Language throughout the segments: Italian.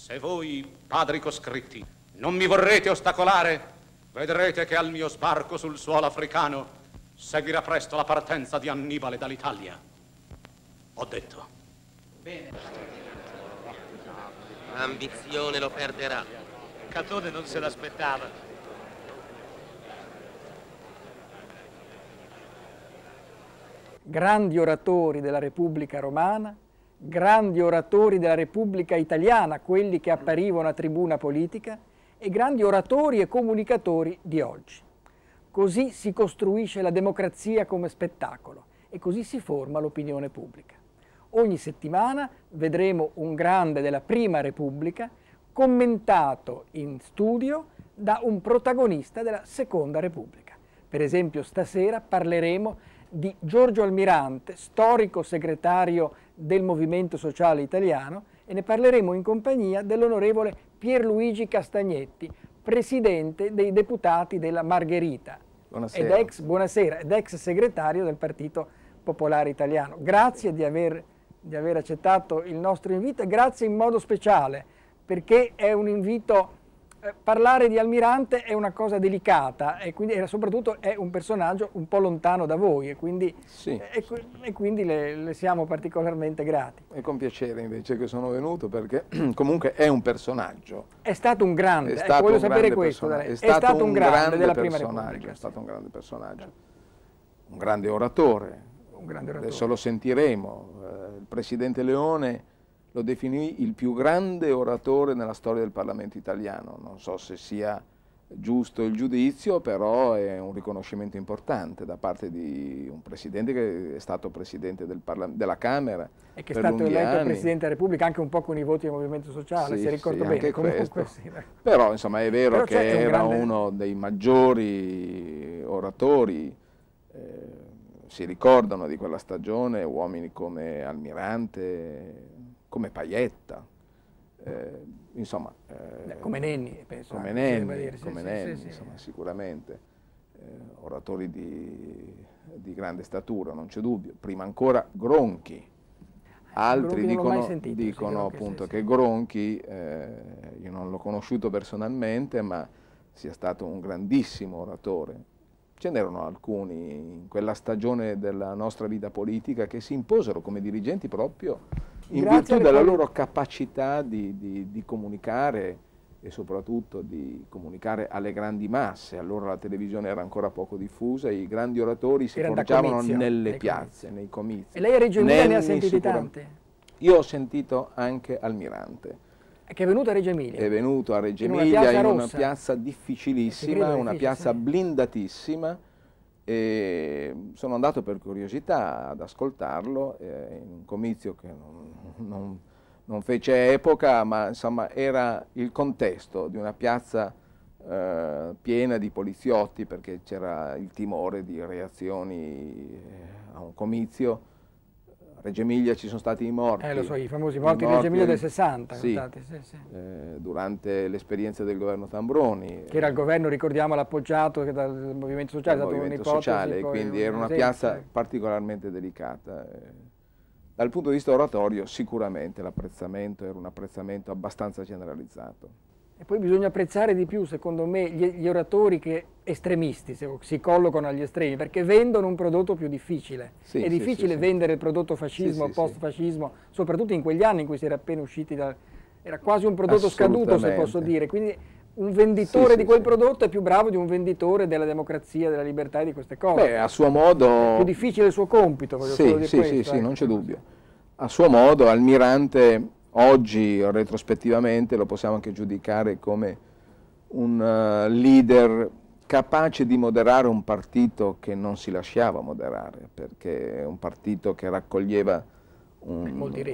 Se voi, padri coscritti, non mi vorrete ostacolare, vedrete che al mio sbarco sul suolo africano seguirà presto la partenza di Annibale dall'Italia. Ho detto. Bene. L'ambizione lo perderà. Catone non se l'aspettava. Grandi oratori della Repubblica Romana, grandi oratori della Repubblica Italiana, quelli che apparivano a tribuna politica, e grandi oratori e comunicatori di oggi. Così si costruisce la democrazia come spettacolo e così si forma l'opinione pubblica. Ogni settimana vedremo un grande della Prima Repubblica commentato in studio da un protagonista della Seconda Repubblica. Per esempio stasera parleremo di Giorgio Almirante, storico segretario del Movimento Sociale Italiano, e ne parleremo in compagnia dell'onorevole Pierluigi presidente dei deputati della Margherita, buonasera. ed ex segretario del Partito Popolare Italiano. Grazie di aver accettato il nostro invito e grazie in modo speciale perché è un invito. Parlare di Almirante è una cosa delicata e soprattutto è un personaggio un po' lontano da voi e quindi, sì. quindi le siamo particolarmente grati. È con piacere invece che sono venuto perché comunque è un personaggio. È stato un grande, è stato voglio un sapere grande questo. È stato un grande della Prima Repubblica. Repubblica. È stato un grande personaggio, un grande oratore. Adesso lo sentiremo. Il Presidente Leone lo definì il più grande oratore nella storia del Parlamento italiano. Non so se sia giusto il giudizio, però è un riconoscimento importante da parte di un Presidente che è stato Presidente della Camera e che è stato eletto Presidente della Repubblica anche un po' con i voti del Movimento Sociale, sì, se ricordo sì, bene. Anche Comunque, sì. Però insomma è vero però che era uno dei maggiori oratori. Si ricordano di quella stagione uomini come Almirante, come Pajetta, insomma... come Nenni, penso. Come Nenni, sì. insomma, sicuramente. Oratori di grande statura, non c'è dubbio. Prima ancora Gronchi. Altri dicono appunto che Gronchi, io non l'ho conosciuto personalmente, ma sia stato un grandissimo oratore. Ce n'erano alcuni in quella stagione della nostra vita politica che si imposero come dirigenti proprio in virtù della loro capacità di comunicare e soprattutto di comunicare alle grandi masse. Allora la televisione era ancora poco diffusa e i grandi oratori si forgiavano nelle piazze, nei comizi. E lei a Reggio Emilia ne ha sentiti tante? Io ho sentito anche Almirante. Che è venuto a Reggio Emilia? È venuto a Reggio Emilia in una piazza difficilissima, una piazza blindatissima, e sono andato per curiosità ad ascoltarlo in un comizio che non fece epoca, ma insomma era il contesto di una piazza piena di poliziotti perché c'era il timore di reazioni a un comizio. Reggio Emilia ci sono stati i morti. Lo so, i famosi morti di Reggio Emilia del 60. Sì, sì. Durante l'esperienza del governo Tambroni. Che era il governo, ricordiamo, l'appoggiato dal Movimento Sociale. Dal Movimento Sociale, quindi era una piazza particolarmente delicata. Dal punto di vista oratorio sicuramente l'apprezzamento era un apprezzamento abbastanza generalizzato. E poi bisogna apprezzare di più, secondo me, gli oratori che estremisti, si collocano agli estremi, perché vendono un prodotto più difficile. Sì, è difficile vendere il prodotto fascismo, post-fascismo, soprattutto in quegli anni in cui si era appena usciti era quasi un prodotto scaduto, se posso dire. Quindi un venditore di quel prodotto è più bravo di un venditore della democrazia, della libertà e di queste cose. Beh, a suo modo... È più difficile il suo compito, voglio solo dire questo. Sì, non c'è dubbio. A suo modo, Almirante... Oggi, retrospettivamente, lo possiamo anche giudicare come un leader capace di moderare un partito che non si lasciava moderare, perché è un partito che raccoglieva molti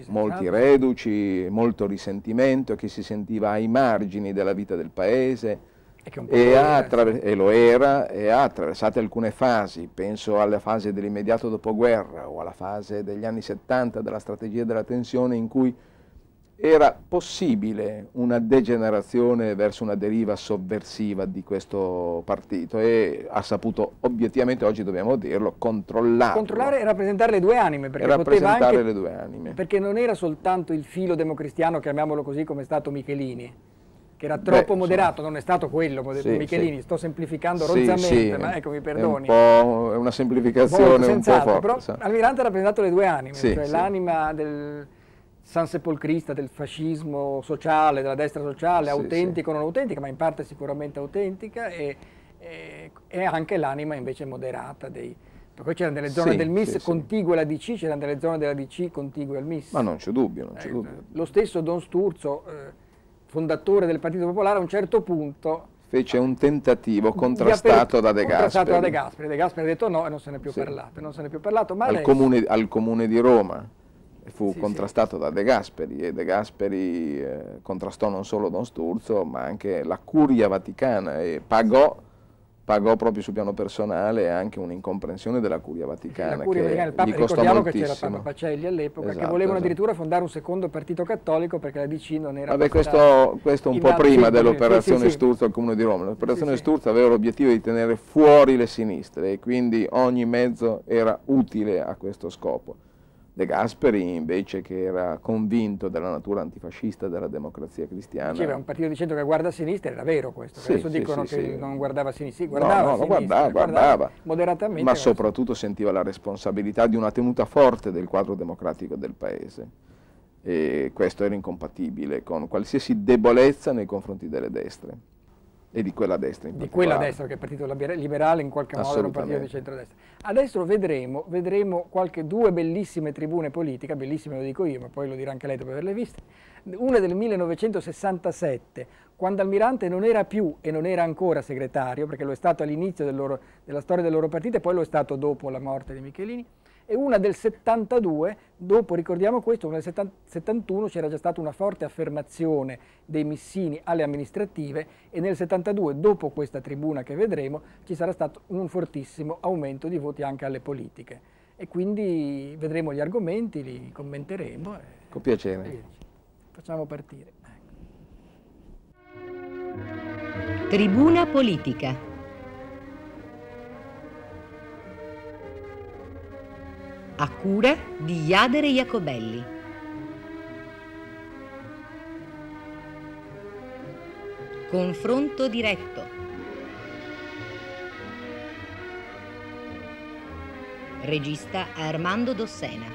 reduci, molto risentimento, che si sentiva ai margini della vita del paese e ha attraversato alcune fasi, penso alla fase dell'immediato dopoguerra o alla fase degli anni 70 della strategia della tensione in cui era possibile una degenerazione verso una deriva sovversiva di questo partito e ha saputo, obiettivamente oggi dobbiamo dirlo, controllarlo. Controllare e rappresentare le due anime, perché rappresentare poteva anche, le due anime. Perché non era soltanto il filo democristiano, chiamiamolo così, come è stato Michelini, che era troppo moderato, non è stato quello Michelini, sto semplificando rozzamente, ma ecco, mi perdoni. È una semplificazione un po' forte. Però Almirante ha rappresentato le due anime, cioè l'anima del sansepolcrista, del fascismo sociale, della destra sociale, autentica o non autentica, ma in parte sicuramente autentica, e anche l'anima invece moderata dei... Poi c'erano delle zone del MIS contigue alla DC, c'erano delle zone della DC contigue al MIS. Ma non c'è dubbio, non c'è dubbio. Lo stesso Don Sturzo, fondatore del Partito Popolare, a un certo punto fece un tentativo contrastato da De Gasperi. De Gasperi ha detto no e non se ne è più parlato. Ma al comune di Roma fu contrastato da De Gasperi, e De Gasperi contrastò non solo Don Sturzo ma anche la Curia Vaticana, e pagò proprio sul piano personale anche un'incomprensione della Curia Vaticana. La Curia Vaticana, il Papa, ricordiamo che c'era Papa Pacelli all'epoca, che volevano addirittura fondare un secondo partito cattolico perché la DC non era... Vabbè, questo un po' prima dell'operazione Sturzo al Comune di Roma. L'operazione Sturzo aveva l'obiettivo di tenere fuori le sinistre e quindi ogni mezzo era utile a questo scopo. De Gasperi invece, che era convinto della natura antifascista della democrazia cristiana. Diceva un partito di centro che guarda a sinistra, era vero questo, adesso dicono che non guardava a sinistra, guardava moderatamente. Ma soprattutto sentiva la responsabilità di una tenuta forte del quadro democratico del Paese, e questo era incompatibile con qualsiasi debolezza nei confronti delle destre. E di quella destra in particolare. Di quella destra, che è il partito liberale in qualche modo era un partito di centrodestra. Adesso vedremo due bellissime tribune politiche, bellissime lo dico io, ma poi lo dirà anche lei dopo averle viste. Una del 1967, quando Almirante non era più e non era ancora segretario, perché lo è stato all'inizio della storia del loro partito e poi lo è stato dopo la morte di Michelini, e una del 72, dopo, ricordiamo questo, nel 71 c'era già stata una forte affermazione dei missini alle amministrative, e nel 72, dopo questa tribuna che vedremo, ci sarà stato un fortissimo aumento di voti anche alle politiche. E quindi vedremo gli argomenti, li commenteremo. Con piacere. Facciamo partire. Tribuna politica. A cura di Jadere Jacobelli. Confronto diretto. Regista Armando Dossena.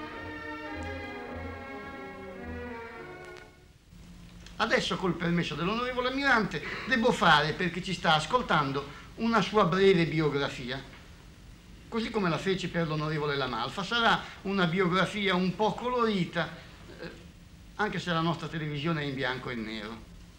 Adesso, col permesso dell'onorevole Almirante, devo fare, per chi ci sta ascoltando, una sua breve biografia. Così come la feci per l'onorevole Lamalfa. Sarà una biografia un po' colorita, anche se la nostra televisione è in bianco e nero.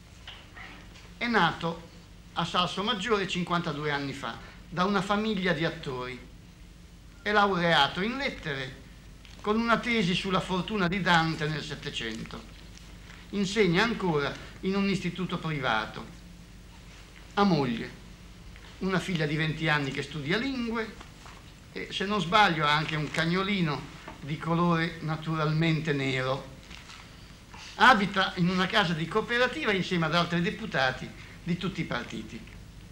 È nato a Salsomaggiore 52 anni fa, da una famiglia di attori. È laureato in lettere, con una tesi sulla fortuna di Dante nel Settecento. Insegna ancora in un istituto privato. Ha moglie, una figlia di 20 anni che studia lingue, e se non sbaglio ha anche un cagnolino di colore naturalmente nero. Abita in una casa di cooperativa insieme ad altri deputati di tutti i partiti.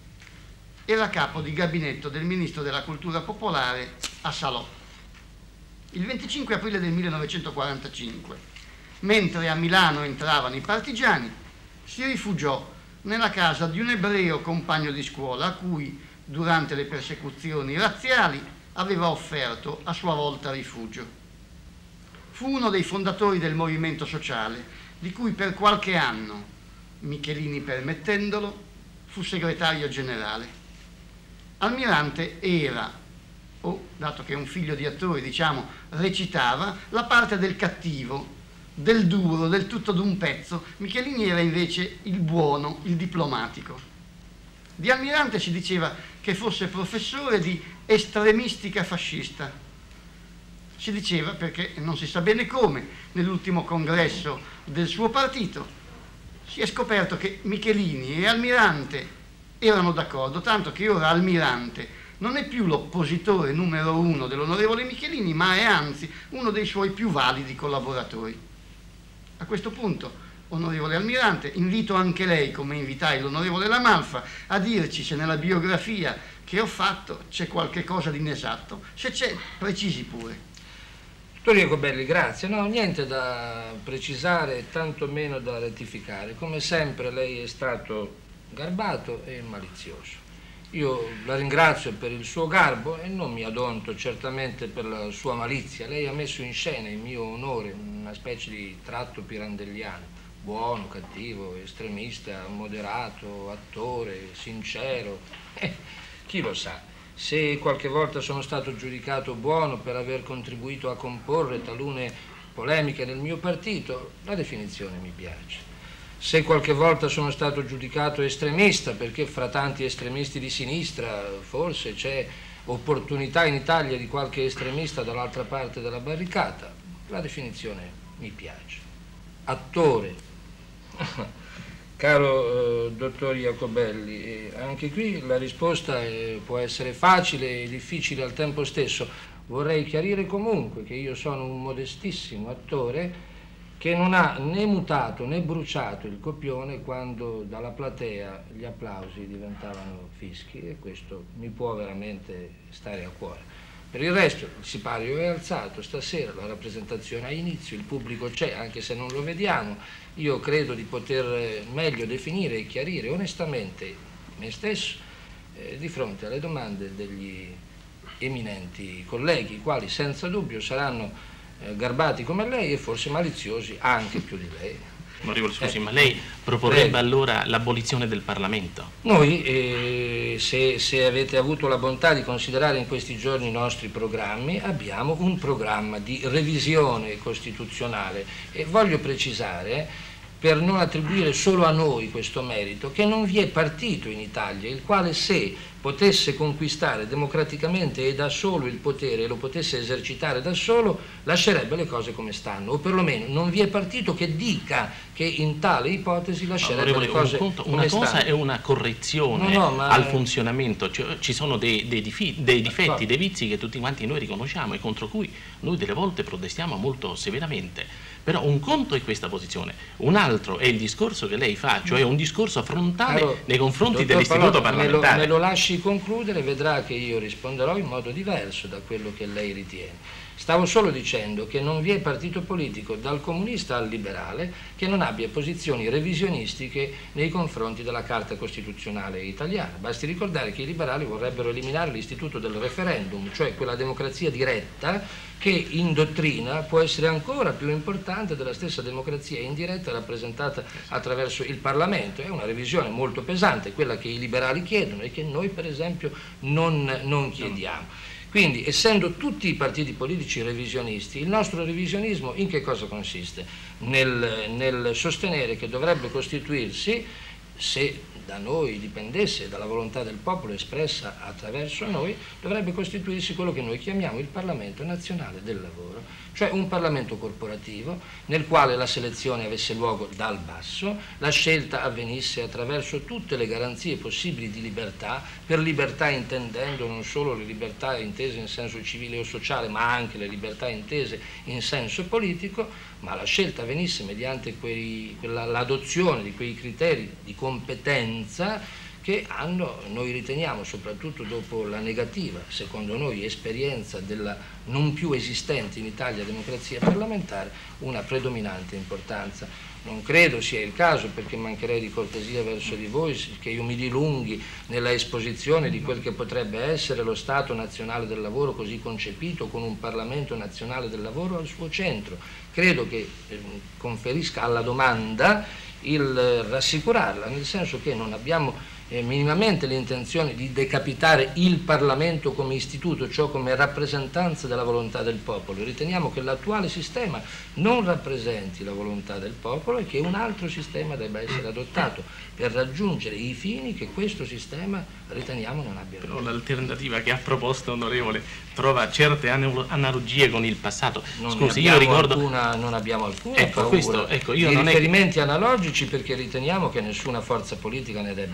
Era capo di gabinetto del ministro della cultura popolare a Salò. Il 25 aprile del 1945, mentre a Milano entravano i partigiani, si rifugiò nella casa di un ebreo compagno di scuola a cui, durante le persecuzioni razziali, aveva offerto a sua volta rifugio. Fu uno dei fondatori del movimento sociale, di cui per qualche anno, Michelini permettendolo, fu segretario generale. Almirante era, dato che è un figlio di attori, diciamo, recitava la parte del cattivo, del duro, del tutto d'un pezzo. Michelini era invece il buono, il diplomatico. Di Almirante si diceva che fosse professore di estremistica fascista. Si diceva perché non si sa bene come, nell'ultimo congresso del suo partito, si è scoperto che Michelini e Almirante erano d'accordo, tanto che ora Almirante non è più l'oppositore numero uno dell'onorevole Michelini, ma è anzi uno dei suoi più validi collaboratori. A questo punto, onorevole Almirante, invito anche lei, come invitai l'onorevole La Malfa, a dirci se nella biografia che ho fatto c'è qualche cosa di inesatto. Se c'è, precisi pure. Dottor Jacobelli, grazie. No, niente da precisare, tantomeno da rettificare. Come sempre lei è stato garbato e malizioso. Io la ringrazio per il suo garbo e non mi adonto certamente per la sua malizia. Lei ha messo in scena in mio onore una specie di tratto pirandelliano. Buono, cattivo, estremista, moderato, attore, sincero. Chi lo sa? Se qualche volta sono stato giudicato buono per aver contribuito a comporre talune polemiche nel mio partito, la definizione mi piace. Se qualche volta sono stato giudicato estremista perché fra tanti estremisti di sinistra forse c'è opportunità in Italia di qualche estremista dall'altra parte della barricata, la definizione mi piace. Attore. Caro dottor Jacobelli, anche qui la risposta può essere facile e difficile al tempo stesso. Vorrei chiarire comunque che io sono un modestissimo attore che non ha né mutato né bruciato il copione quando dalla platea gli applausi diventavano fischi, e questo mi può veramente stare a cuore. Per il resto il sipario è alzato, stasera la rappresentazione ha inizio, il pubblico c'è, anche se non lo vediamo. Io credo di poter meglio definire e chiarire onestamente me stesso di fronte alle domande degli eminenti colleghi, i quali senza dubbio saranno garbati come lei e forse maliziosi anche più di lei. Onorevole, scusi, ma lei proporrebbe allora l'abolizione del Parlamento? Noi, se avete avuto la bontà di considerare in questi giorni i nostri programmi, abbiamo un programma di revisione costituzionale e voglio precisare, per non attribuire solo a noi questo merito, che non vi è partito in Italia il quale, se potesse conquistare democraticamente e da solo il potere e lo potesse esercitare da solo, lascerebbe le cose come stanno, o perlomeno non vi è partito che dica che in tale ipotesi lascerebbe le cose come stanno. Una cosa è una correzione al funzionamento, cioè, ci sono dei difetti, dei vizi che tutti quanti noi riconosciamo e contro cui noi delle volte protestiamo molto severamente. Però un conto è questa posizione, un altro è il discorso che lei fa, cioè un discorso frontale nei confronti dell'istituto parlamentare. Me lo lasci concludere, vedrà che io risponderò in modo diverso da quello che lei ritiene. Stavo solo dicendo che non vi è partito politico, dal comunista al liberale, che non abbia posizioni revisionistiche nei confronti della Carta Costituzionale italiana. Basti ricordare che i liberali vorrebbero eliminare l'istituto del referendum, cioè quella democrazia diretta che in dottrina può essere ancora più importante della stessa democrazia indiretta rappresentata attraverso il Parlamento. È una revisione molto pesante, quella che i liberali chiedono e che noi per esempio non chiediamo. Quindi, essendo tutti i partiti politici revisionisti, il nostro revisionismo in che cosa consiste? Nel sostenere che dovrebbe costituirsi, se da noi dipendesse, dalla volontà del popolo espressa attraverso noi, dovrebbe costituirsi quello che noi chiamiamo il Parlamento Nazionale del Lavoro, cioè un Parlamento corporativo nel quale la selezione avesse luogo dal basso, la scelta avvenisse attraverso tutte le garanzie possibili di libertà, per libertà intendendo non solo le libertà intese in senso civile o sociale, ma anche le libertà intese in senso politico, ma la scelta avvenisse mediante l'adozione di quei criteri di competenza che hanno, noi riteniamo, soprattutto dopo la negativa, secondo noi, esperienza della non più esistente in Italia democrazia parlamentare, una predominante importanza. Non credo sia il caso, perché mancherei di cortesia verso di voi, che io mi dilunghi nella esposizione di quel che potrebbe essere lo Stato nazionale del lavoro così concepito, con un Parlamento nazionale del lavoro al suo centro. Credo che conferisca alla domanda il rassicurarla, nel senso che non abbiamo minimamente l'intenzione di decapitare il Parlamento come istituto, cioè come rappresentanza della volontà del popolo. Riteniamo che l'attuale sistema non rappresenti la volontà del popolo e che un altro sistema debba essere adottato per raggiungere i fini che questo sistema riteniamo non abbia. Però l'alternativa che ha proposto, onorevole, trova certe analogie con il passato. Scusi, io ricordo... non abbiamo alcuna paura io di non riferimenti analogici, perché riteniamo che nessuna forza politica ne debba avere.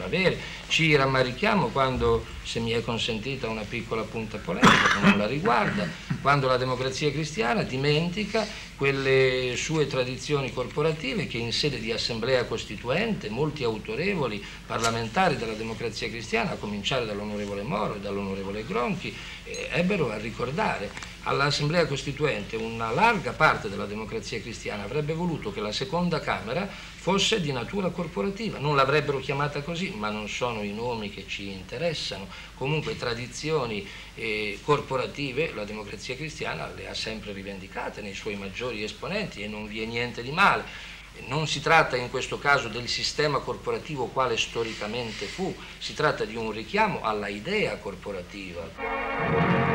ci rammarichiamo quando, se mi è consentita una piccola punta polemica che non la riguarda, quando la Democrazia Cristiana dimentica quelle sue tradizioni corporative che in sede di assemblea costituente molti autorevoli parlamentari della Democrazia Cristiana, a cominciare dall'onorevole Moro e dall'onorevole Gronchi, ebbero a ricordare. All'assemblea costituente una larga parte della Democrazia Cristiana avrebbe voluto che la seconda Camera fosse di natura corporativa, non l'avrebbero chiamata così, ma non sono i nomi che ci interessano. Comunque tradizioni corporative la Democrazia Cristiana le ha sempre rivendicate nei suoi maggiori esponenti e non vi è niente di male. Non si tratta in questo caso del sistema corporativo quale storicamente fu, si tratta di un richiamo alla idea corporativa.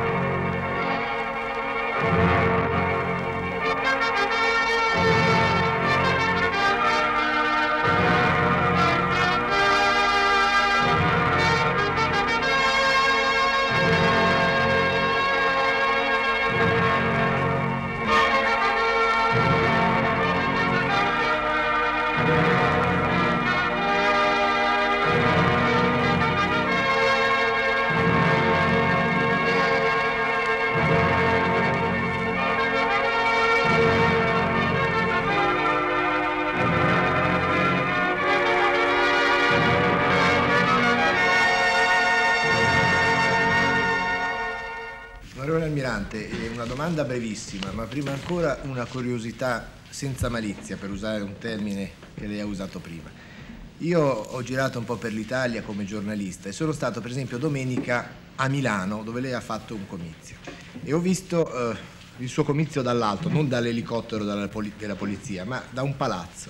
Una domanda brevissima, ma prima ancora una curiosità senza malizia, per usare un termine che lei ha usato prima. Io ho girato un po' per l'Italia come giornalista e sono stato per esempio domenica a Milano, dove lei ha fatto un comizio, e ho visto il suo comizio dall'alto, non dall'elicottero della polizia, ma da un palazzo,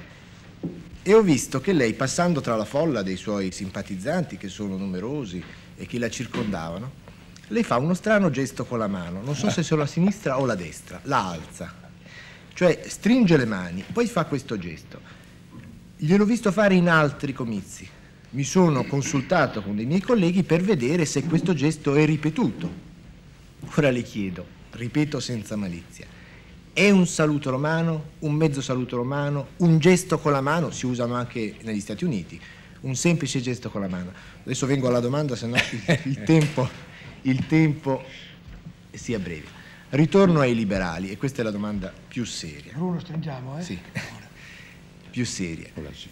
e ho visto che lei, passando tra la folla dei suoi simpatizzanti, che sono numerosi e che la circondavano, lei fa uno strano gesto con la mano, non so se sia la sinistra o la destra, la alza, cioè stringe le mani, poi fa questo gesto. Gliel'ho visto fare in altri comizi, mi sono consultato con dei miei colleghi per vedere se questo gesto è ripetuto. Ora le chiedo, ripeto senza malizia, è un saluto romano, un mezzo saluto romano, un gesto con la mano, si usano anche negli Stati Uniti, un semplice gesto con la mano? Adesso vengo alla domanda, se no il tempo si abbrevia. Ritorno ai liberali, e questa è la domanda più seria. Bruno, stringiamo, eh? Sì, più seria.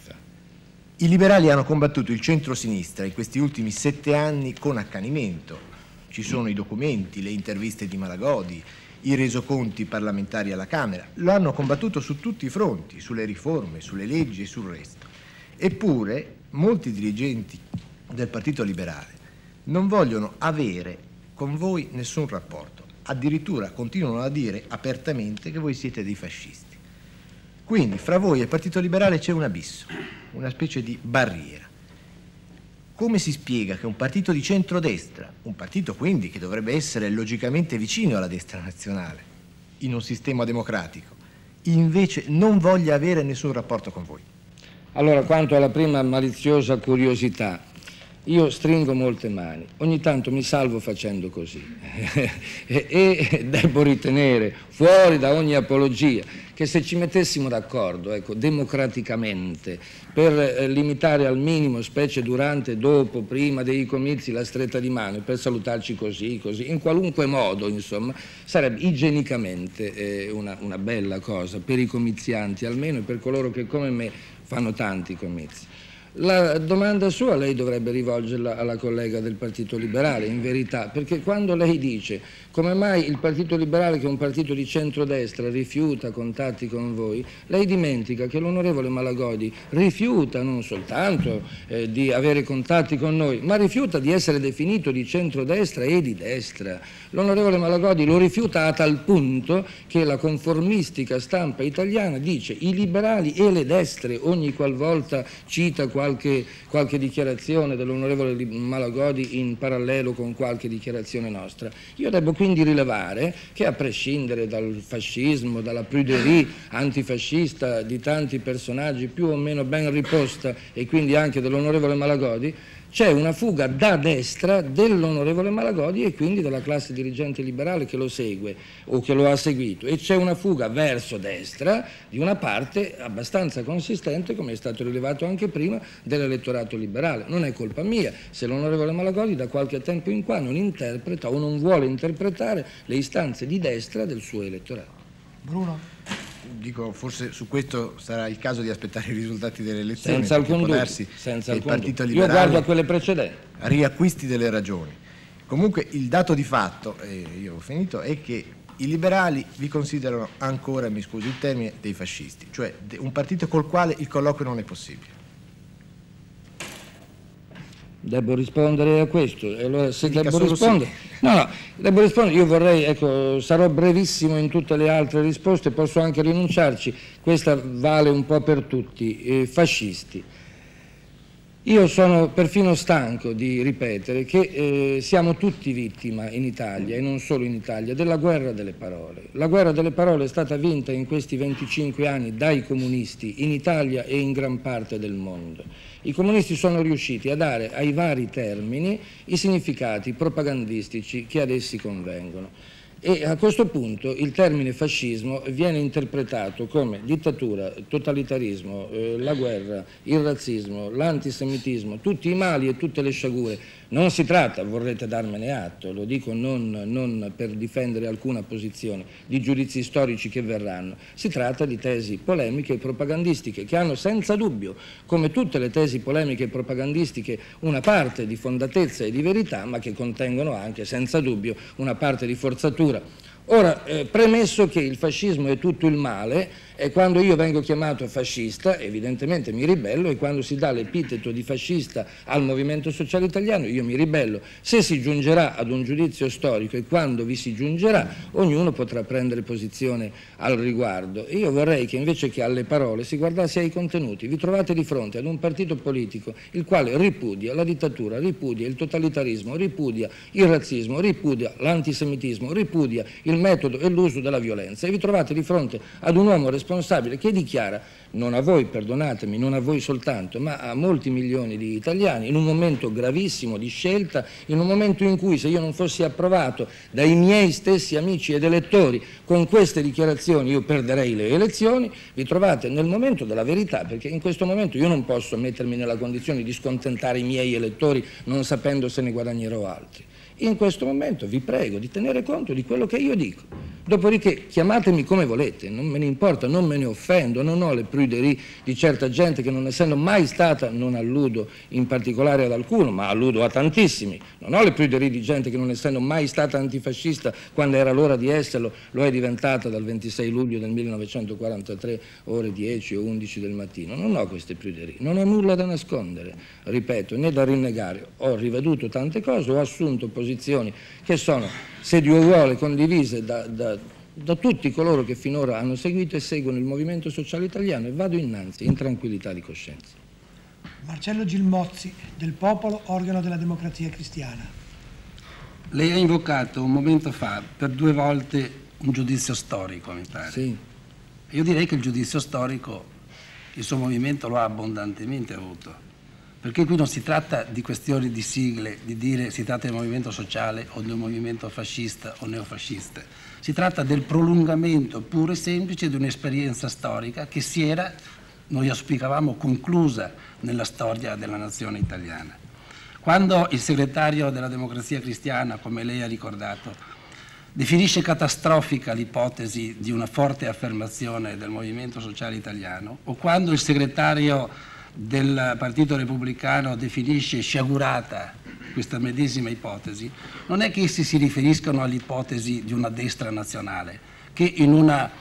I liberali hanno combattuto il centro-sinistra in questi ultimi 7 anni con accanimento. Ci sono i documenti, le interviste di Malagodi, i resoconti parlamentari alla Camera. Lo hanno combattuto su tutti i fronti, sulle riforme, sulle leggi e sul resto. Eppure, molti dirigenti del Partito Liberale non vogliono avere con voi nessun rapporto, addirittura continuano a dire apertamente che voi siete dei fascisti. Quindi fra voi e il Partito Liberale c'è un abisso, una specie di barriera. Come si spiega che un partito di centrodestra, un partito quindi che dovrebbe essere logicamente vicino alla destra nazionale, in un sistema democratico, invece non voglia avere nessun rapporto con voi? Allora, quanto alla prima maliziosa curiosità, io stringo molte mani, ogni tanto mi salvo facendo così e devo ritenere, fuori da ogni apologia, che se ci mettessimo d'accordo, ecco, democraticamente, per limitare al minimo, specie durante, dopo, prima dei comizi, la stretta di mano, per salutarci così, in qualunque modo, insomma, sarebbe igienicamente una bella cosa per i comizianti, almeno, e per coloro che come me fanno tanti comizi. La domanda sua lei dovrebbe rivolgerla alla collega del Partito Liberale, in verità, perché quando lei dice come mai il Partito Liberale, che è un partito di centrodestra, rifiuta contatti con voi, lei dimentica che l'onorevole Malagodi rifiuta non soltanto di avere contatti con noi, ma rifiuta di essere definito di centrodestra e di destra. L'onorevole Malagodi lo rifiuta a tal punto che la conformistica stampa italiana dice i liberali e le destre, ogni qualvolta cita qualche dichiarazione dell'onorevole Malagodi in parallelo con qualche dichiarazione nostra. Io devo quindi rilevare che, a prescindere dal fascismo, dalla pruderie antifascista di tanti personaggi più o meno ben riposta, e quindi anche dell'onorevole Malagodi, c'è una fuga da destra dell'onorevole Malagodi e quindi della classe dirigente liberale che lo segue o che lo ha seguito, e c'è una fuga verso destra di una parte abbastanza consistente, come è stato rilevato anche prima, dell'elettorato liberale. Non è colpa mia se l'onorevole Malagodi da qualche tempo in qua non interpreta o non vuole interpretare le istanze di destra del suo elettorato. Bruno? Dico, forse su questo sarà il caso di aspettare i risultati delle elezioni. Senza alcun dubbio, senza alcun dubbio. Io guardo a quelle precedenti. Riacquisti delle ragioni. Comunque il dato di fatto, io ho finito, è che i liberali vi considerano ancora, mi scusi il termine, dei fascisti, cioè un partito col quale il colloquio non è possibile. Devo rispondere a questo, e allora se devo rispondere, devo rispondere, io vorrei, ecco, sarò brevissimo in tutte le altre risposte, posso anche rinunciarci, questa vale un po' per tutti, fascisti. Io sono perfino stanco di ripetere che siamo tutti vittima in Italia, e non solo in Italia, della guerra delle parole. La guerra delle parole è stata vinta in questi 25 anni dai comunisti in Italia e in gran parte del mondo. I comunisti sono riusciti a dare ai vari termini i significati propagandistici che ad essi convengono. E a questo punto il termine fascismo viene interpretato come dittatura, totalitarismo, la guerra, il razzismo, l'antisemitismo, tutti i mali e tutte le sciagure. Non si tratta, vorrete darmene atto, lo dico non per difendere alcuna posizione, di giudizi storici che verranno. Si tratta di tesi polemiche e propagandistiche che hanno senza dubbio, come tutte le tesi polemiche e propagandistiche, una parte di fondatezza e di verità, ma che contengono anche senza dubbio una parte di forzatura. Ora, premesso che il fascismo è tutto il male, e quando io vengo chiamato fascista, evidentemente mi ribello, e quando si dà l'epiteto di fascista al Movimento Sociale Italiano, io mi ribello. Se si giungerà ad un giudizio storico, e quando vi si giungerà, ognuno potrà prendere posizione al riguardo. E io vorrei che invece che alle parole si guardasse ai contenuti. Vi trovate di fronte ad un partito politico il quale ripudia la dittatura, ripudia il totalitarismo, ripudia il razzismo, ripudia l'antisemitismo, ripudia il metodo e l'uso della violenza, e vi trovate di fronte ad un uomo responsabile che dichiara, non a voi, perdonatemi, non a voi soltanto, ma a molti milioni di italiani, in un momento gravissimo di scelta, in un momento in cui se io non fossi approvato dai miei stessi amici ed elettori con queste dichiarazioni io perderei le elezioni, vi trovate nel momento della verità, perché in questo momento io non posso mettermi nella condizione di scontentare i miei elettori non sapendo se ne guadagnerò altri. In questo momento vi prego di tenere conto di quello che io dico. Dopodiché chiamatemi come volete, non me ne importa, non me ne offendo, non ho le pruderie di certa gente che non essendo mai stata, non alludo in particolare ad alcuno, ma alludo a tantissimi, non ho le pruderie di gente che non essendo mai stata antifascista quando era l'ora di esserlo, lo è diventata dal 26 luglio del 1943, ore 10 o 11 del mattino. Non ho queste pruderie, non ho nulla da nascondere, ripeto, né da rinnegare. Ho riveduto tante cose, ho assunto posizioni che sono, se Dio vuole, condivise da tutti coloro che finora hanno seguito e seguono il Movimento Sociale Italiano, e vado innanzi in tranquillità di coscienza. Marcello Gilmozzi, del Popolo, organo della Democrazia Cristiana. Lei ha invocato un momento fa per 2 volte un giudizio storico, mi pare. Sì. Io direi che il giudizio storico il suo movimento lo ha abbondantemente avuto. Perché qui non si tratta di questioni di sigle, di dire si tratta di un movimento sociale o di un movimento fascista o neofascista. Si tratta del prolungamento puro e semplice di un'esperienza storica che si era, noi auspicavamo, conclusa nella storia della nazione italiana. Quando il segretario della Democrazia Cristiana, come lei ha ricordato, definisce catastrofica l'ipotesi di una forte affermazione del Movimento Sociale Italiano, o quando il segretario del Partito Repubblicano definisce sciagurata questa medesima ipotesi, non è che essi si riferiscono all'ipotesi di una destra nazionale, che in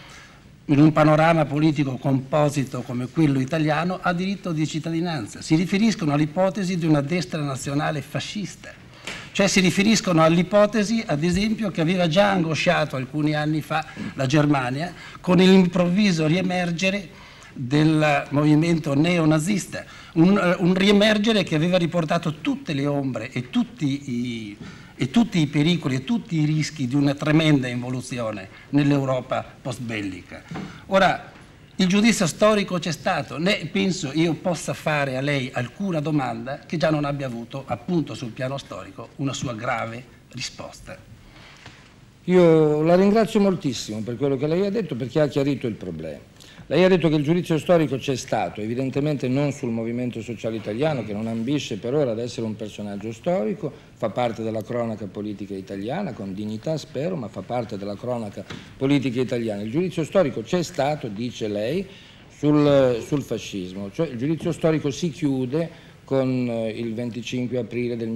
un panorama politico composito come quello italiano ha diritto di cittadinanza. Si riferiscono all'ipotesi di una destra nazionale fascista. Cioè si riferiscono all'ipotesi, ad esempio, che aveva già angosciato alcuni anni fa la Germania con l'improvviso riemergere del movimento neonazista, un riemergere che aveva riportato tutte le ombre e tutti i pericoli e tutti i rischi di una tremenda involuzione nell'Europa post-bellica. Ora, Il giudizio storico c'è stato, né penso io possa fare a lei alcuna domanda che già non abbia avuto, appunto sul piano storico, una sua grave risposta. Io la ringrazio moltissimo per quello che lei ha detto, perché ha chiarito il problema. Lei ha detto che il giudizio storico c'è stato, evidentemente non sul Movimento Sociale Italiano, che non ambisce per ora ad essere un personaggio storico, fa parte della cronaca politica italiana, con dignità spero, ma fa parte della cronaca politica italiana. Il giudizio storico c'è stato, dice lei, sul fascismo, cioè il giudizio storico si chiude con il 25 aprile del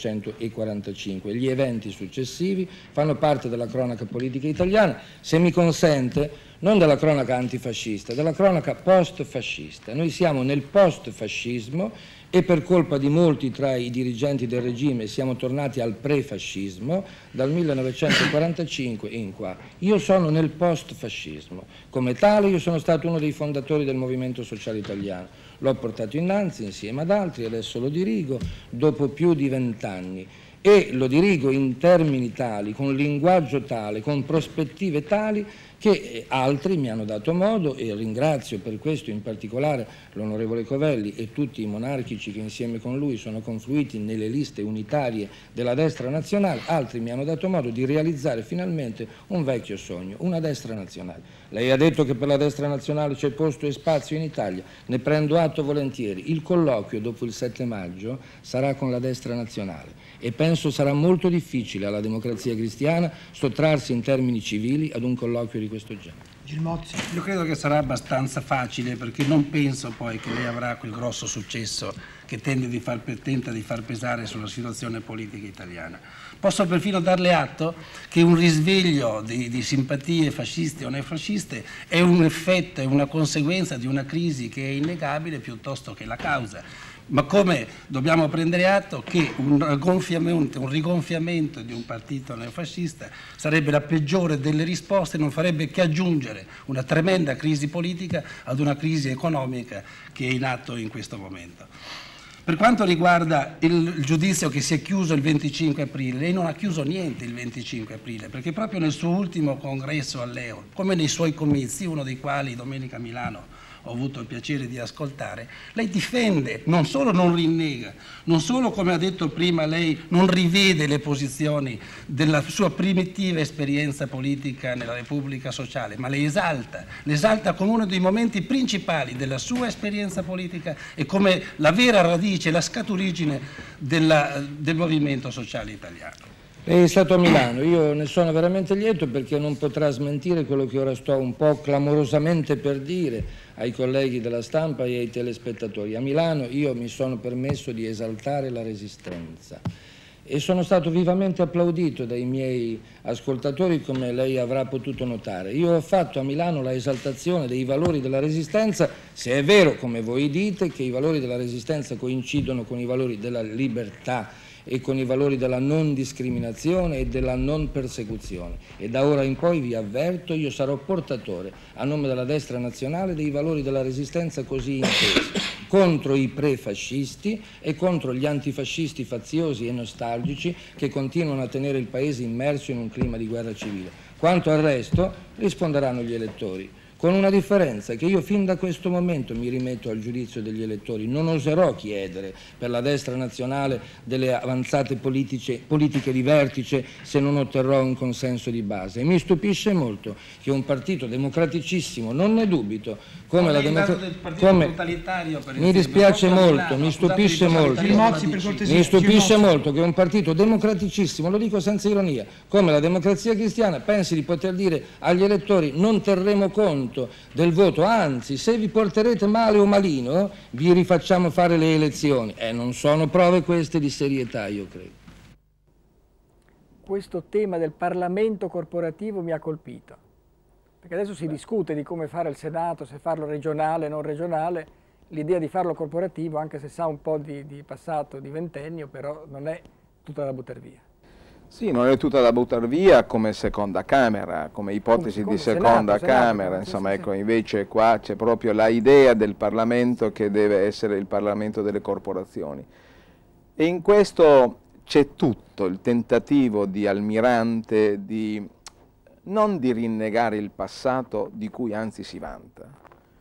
1945. Gli eventi successivi fanno parte della cronaca politica italiana, se mi consente, non della cronaca antifascista, della cronaca post-fascista. Noi siamo nel post-fascismo e per colpa di molti tra i dirigenti del regime siamo tornati al pre-fascismo dal 1945 in qua. Io sono nel post-fascismo. Come tale io sono stato uno dei fondatori del Movimento Sociale Italiano. L'ho portato innanzi insieme ad altri, adesso lo dirigo dopo più di 20 anni e lo dirigo in termini tali, con linguaggio tale, con prospettive tali che altri mi hanno dato modo, e ringrazio per questo in particolare l'onorevole Covelli e tutti i monarchici che insieme con lui sono confluiti nelle liste unitarie della destra nazionale, altri mi hanno dato modo di realizzare finalmente un vecchio sogno, una destra nazionale. Lei ha detto che per la destra nazionale c'è posto e spazio in Italia, ne prendo atto volentieri. Il colloquio dopo il 7 maggio sarà con la destra nazionale e penso sarà molto difficile alla Democrazia Cristiana sottrarsi in termini civili ad un colloquio di questo genere. Gilmozzi. Io credo che sarà abbastanza facile, perché non penso poi che lei avrà quel grosso successo che tenta di far pesare sulla situazione politica italiana. Posso perfino darle atto che un risveglio di simpatie fasciste o neofasciste è un effetto, è una conseguenza di una crisi che è innegabile piuttosto che la causa. Ma come dobbiamo prendere atto che un rigonfiamento di un partito neofascista sarebbe la peggiore delle risposte, non farebbe che aggiungere una tremenda crisi politica ad una crisi economica che è in atto in questo momento. Per quanto riguarda il giudizio che si è chiuso il 25 aprile, lei non ha chiuso niente il 25 aprile, perché proprio nel suo ultimo congresso all'Euro, come nei suoi comizi, uno dei quali domenica a Milano ho avuto il piacere di ascoltare, lei difende, non solo non rinnega, non solo, come ha detto prima lei, non rivede le posizioni della sua primitiva esperienza politica nella Repubblica Sociale, ma le esalta come uno dei momenti principali della sua esperienza politica e come la vera radice, la scaturigine del Movimento Sociale Italiano. Lei è stato a Milano, io ne sono veramente lieto perché non potrà smentire quello che ora sto un po' clamorosamente per dire ai colleghi della stampa e ai telespettatori. A Milano io mi sono permesso di esaltare la Resistenza e sono stato vivamente applaudito dai miei ascoltatori, come lei avrà potuto notare. Io ho fatto a Milano la esaltazione dei valori della Resistenza, se è vero, come voi dite, che i valori della Resistenza coincidono con i valori della libertà e con i valori della non discriminazione e della non persecuzione. E da ora in poi vi avverto, io sarò portatore, a nome della destra nazionale, dei valori della Resistenza così intesi, contro i prefascisti e contro gli antifascisti faziosi e nostalgici che continuano a tenere il Paese immerso in un clima di guerra civile. Quanto al resto risponderanno gli elettori. Con una differenza, che io fin da questo momento mi rimetto al giudizio degli elettori, non oserò chiedere per la destra nazionale delle avanzate politiche di vertice se non otterrò un consenso di base. E mi stupisce molto che un partito democraticissimo, non ne dubito, come la democrazia... Mi dispiace molto, mi stupisce molto che un partito democraticissimo, lo dico senza ironia, come la Democrazia Cristiana pensi di poter dire agli elettori non terremo conto del voto, anzi se vi porterete male o malino vi rifacciamo fare le elezioni. Non sono prove queste di serietà, io credo. Questo tema del Parlamento corporativo mi ha colpito, perché adesso si discute di come fare il Senato, se farlo regionale o non regionale. L'idea di farlo corporativo, anche se sa un po' di passato, di ventennio, però non è tutta da buttare via. Sì, non è tutta da buttare via come seconda Camera, come ipotesi di seconda Camera, insomma, ecco, invece qua c'è proprio la idea del Parlamento che deve essere il Parlamento delle corporazioni. E in questo c'è tutto il tentativo di Almirante non di rinnegare il passato, di cui anzi si vanta,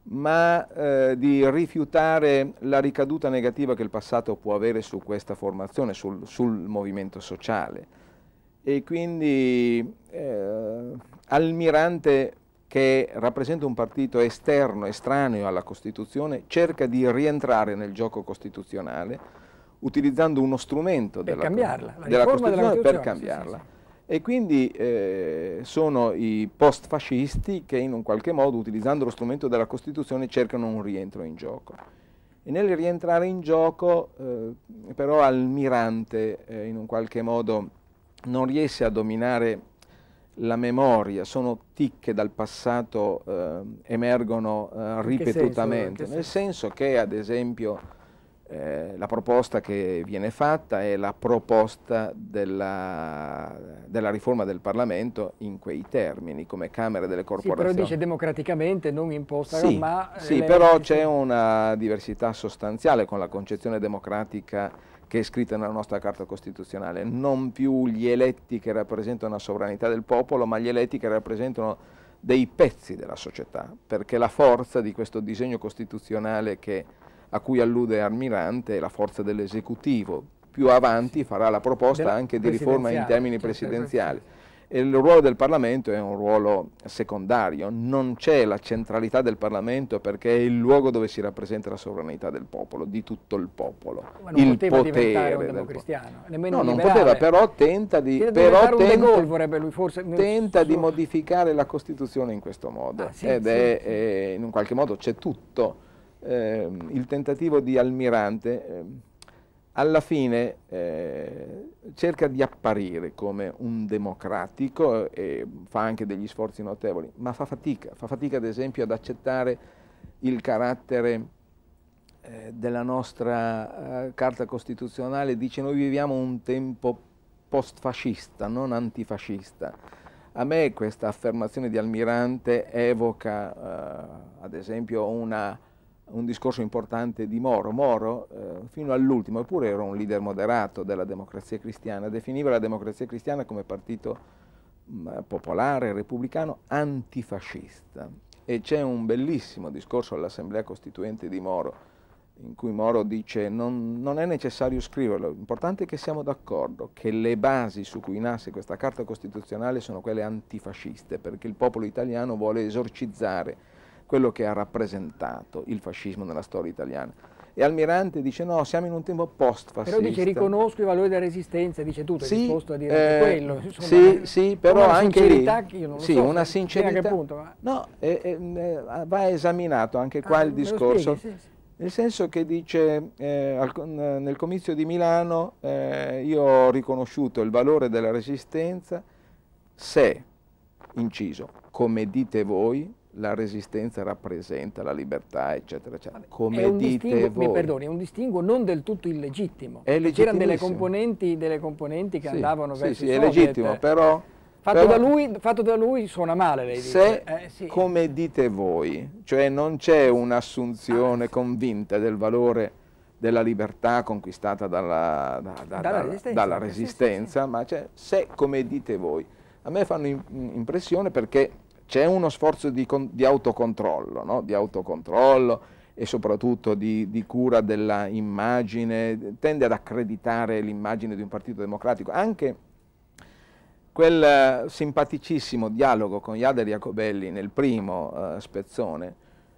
ma di rifiutare la ricaduta negativa che il passato può avere su questa formazione, sul movimento sociale. E quindi Almirante, che rappresenta un partito esterno, estraneo alla Costituzione, cerca di rientrare nel gioco costituzionale utilizzando uno strumento della Costituzione per cambiarla. Sì. E quindi sono i post-fascisti che in un qualche modo, utilizzando lo strumento della Costituzione, cercano un rientro in gioco. E nel rientrare in gioco però Almirante in un qualche modo non riesce a dominare la memoria, sono tic che dal passato emergono ripetutamente, nel senso che ad esempio la proposta che viene fatta è la proposta della riforma del Parlamento in quei termini, come Camera delle Corporazioni. Sì, però dice democraticamente, non imposta, sì, ma... Sì, però c'è una diversità sostanziale con la concezione democratica che è scritta nella nostra Carta Costituzionale, non più gli eletti che rappresentano la sovranità del popolo, ma gli eletti che rappresentano dei pezzi della società, perché la forza di questo disegno costituzionale a cui allude Almirante è la forza dell'esecutivo. Più avanti farà la proposta anche di riforma in termini presidenziali. E il ruolo del Parlamento è un ruolo secondario, non c'è la centralità del Parlamento perché è il luogo dove si rappresenta la sovranità del popolo, di tutto il popolo. Ma non poteva diventare un democristiano, nemmeno no, non poteva, però tenta di modificare la Costituzione in questo modo. In un qualche modo c'è tutto. Il tentativo di Almirante alla fine cerca di apparire come un democratico e fa anche degli sforzi notevoli, ma fa fatica ad esempio ad accettare il carattere della nostra Carta Costituzionale. Dice: noi viviamo un tempo post-fascista, non antifascista. A me questa affermazione di Almirante evoca ad esempio un discorso importante di Moro. Moro, fino all'ultimo, eppure era un leader moderato della Democrazia Cristiana, definiva la Democrazia Cristiana come partito popolare, repubblicano, antifascista. E c'è un bellissimo discorso all'Assemblea Costituente di Moro, in cui Moro dice: non è necessario scriverlo, l'importante è che siamo d'accordo che le basi su cui nasce questa Carta Costituzionale sono quelle antifasciste, perché il popolo italiano vuole esorcizzare quello che ha rappresentato il fascismo nella storia italiana. E Almirante dice: no, siamo in un tempo post-fascista. Però dice: riconosco i valori della resistenza, dice tutto, è disposto a dire quello. Insomma, sì, però anche lì, una sincerità, che punto, ma... no, va esaminato anche qua il discorso, nel senso che dice, nel comizio di Milano io ho riconosciuto il valore della resistenza se, inciso, come dite voi, la resistenza rappresenta la libertà, eccetera, eccetera. Come dite voi. Mi perdoni, è un distinguo non del tutto illegittimo. C'erano delle componenti che andavano verso il Soviet. È legittimo, però... Fatto da lui suona male, lei dice. Come dite voi, cioè non c'è un'assunzione convinta del valore della libertà conquistata dalla resistenza, ma c'è se come dite voi. A me fanno impressione perché c'è uno sforzo di autocontrollo, no? Di autocontrollo e soprattutto di cura della immagine, tende ad accreditare l'immagine di un partito democratico. Anche quel simpaticissimo dialogo con Jader Jacobelli nel primo spezzone,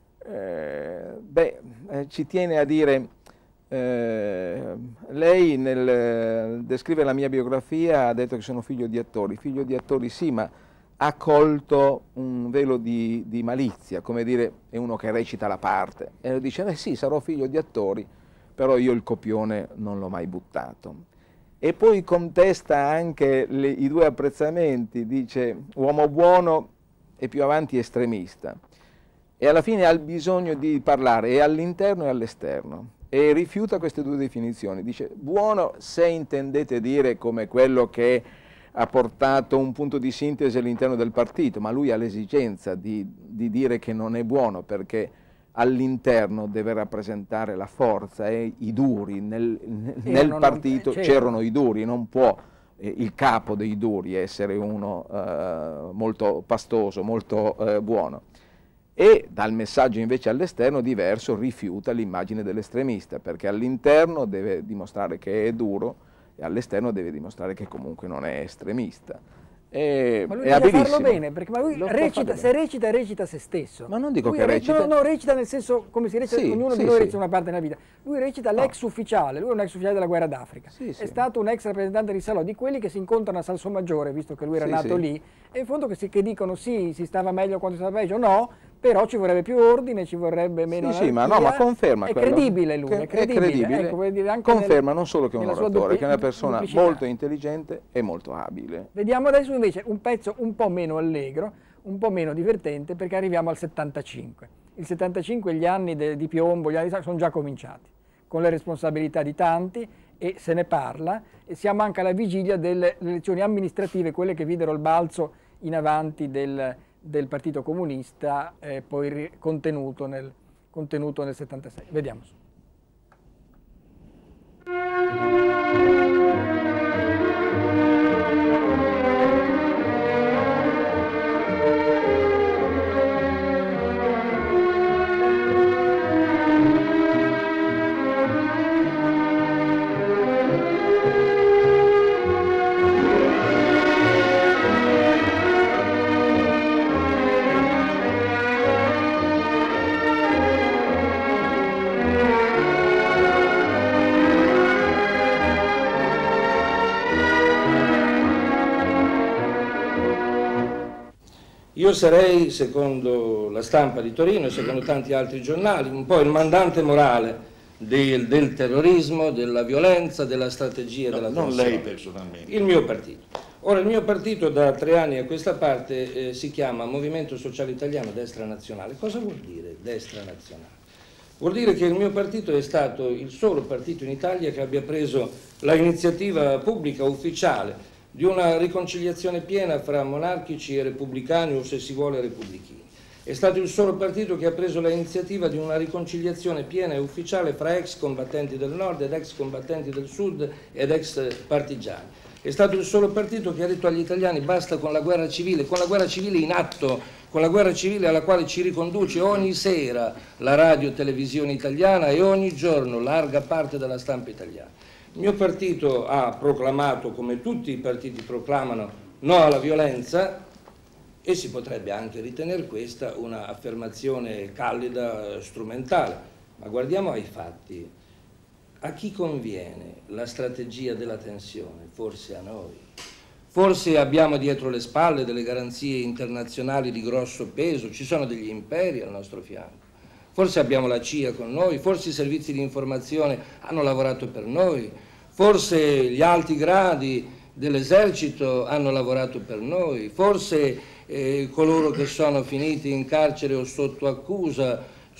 ci tiene a dire, lei nel descrivere la mia biografia ha detto che sono figlio di attori sì, ma ha colto un velo di malizia, come dire, è uno che recita la parte, e dice: sì, sarò figlio di attori, però io il copione non l'ho mai buttato. E poi contesta anche i due apprezzamenti, dice uomo buono e più avanti estremista, e alla fine ha il bisogno di parlare e all'interno e all'esterno, e rifiuta queste due definizioni. Dice: buono se intendete dire come quello che ha portato un punto di sintesi all'interno del partito, ma lui ha l'esigenza di dire che non è buono perché all'interno deve rappresentare la forza e i duri. Nel partito c'erano i duri, non può il capo dei duri essere uno molto pastoso, molto buono. e dal messaggio invece all'esterno diverso rifiuta l'immagine dell'estremista, perché all'interno deve dimostrare che è duro e all'esterno deve dimostrare che comunque non è estremista. Ma lui deve farlo bene, perché lui recita, se recita se stesso. Ma non dico lui che recita. No, recita nel senso come si recita, ognuno di noi recita una parte nella vita. Lui recita l'ex ufficiale, lui è un ex ufficiale della guerra d'Africa. È stato un ex rappresentante di Salò, di quelli che si incontrano a Salsomaggiore, visto che lui era nato lì, e in fondo che dicono sì, si stava meglio quando si stava peggio, no, però ci vorrebbe più ordine, ci vorrebbe meno anarchia. Ma conferma. È credibile lui, è credibile. Ecco, vuol dire anche conferma non solo che è un oratore, che è una persona molto intelligente e molto abile. Vediamo adesso invece un pezzo un po' meno allegro, un po' meno divertente, perché arriviamo al 75. Il 75, gli anni di piombo, gli anni sono già cominciati, con le responsabilità di tanti, e se ne parla, e siamo anche alla vigilia delle elezioni amministrative, quelle che videro il balzo in avanti del Partito Comunista, poi contenuto nel 76. Vediamo. Io sarei, secondo la Stampa di Torino e secondo tanti altri giornali, un po' il mandante morale del terrorismo, della violenza, della strategia, della tensione. Non lei personalmente. Il mio partito. Ora, il mio partito da 3 anni a questa parte si chiama Movimento Sociale Italiano Destra Nazionale. Cosa vuol dire Destra Nazionale? Vuol dire che il mio partito è stato il solo partito in Italia che abbia preso l'iniziativa pubblica ufficiale di una riconciliazione piena fra monarchici e repubblicani, o se si vuole repubblichini. È stato il solo partito che ha preso l'iniziativa di una riconciliazione piena e ufficiale fra ex combattenti del nord ed ex combattenti del sud ed ex partigiani. È stato il solo partito che ha detto agli italiani basta con la guerra civile in atto, con la guerra civile alla quale ci riconduce ogni sera la radio televisione italiana e ogni giorno larga parte della stampa italiana. Il mio partito ha proclamato, come tutti i partiti proclamano, no alla violenza, e si potrebbe anche ritenere questa un'affermazione callida, strumentale. Ma guardiamo ai fatti. A chi conviene la strategia della tensione? Forse a noi. Forse abbiamo dietro le spalle delle garanzie internazionali di grosso peso, ci sono degli imperi al nostro fianco. Forse abbiamo la CIA con noi, forse i servizi di informazione hanno lavorato per noi, forse gli alti gradi dell'esercito hanno lavorato per noi, forse coloro che sono finiti in carcere o sotto accusa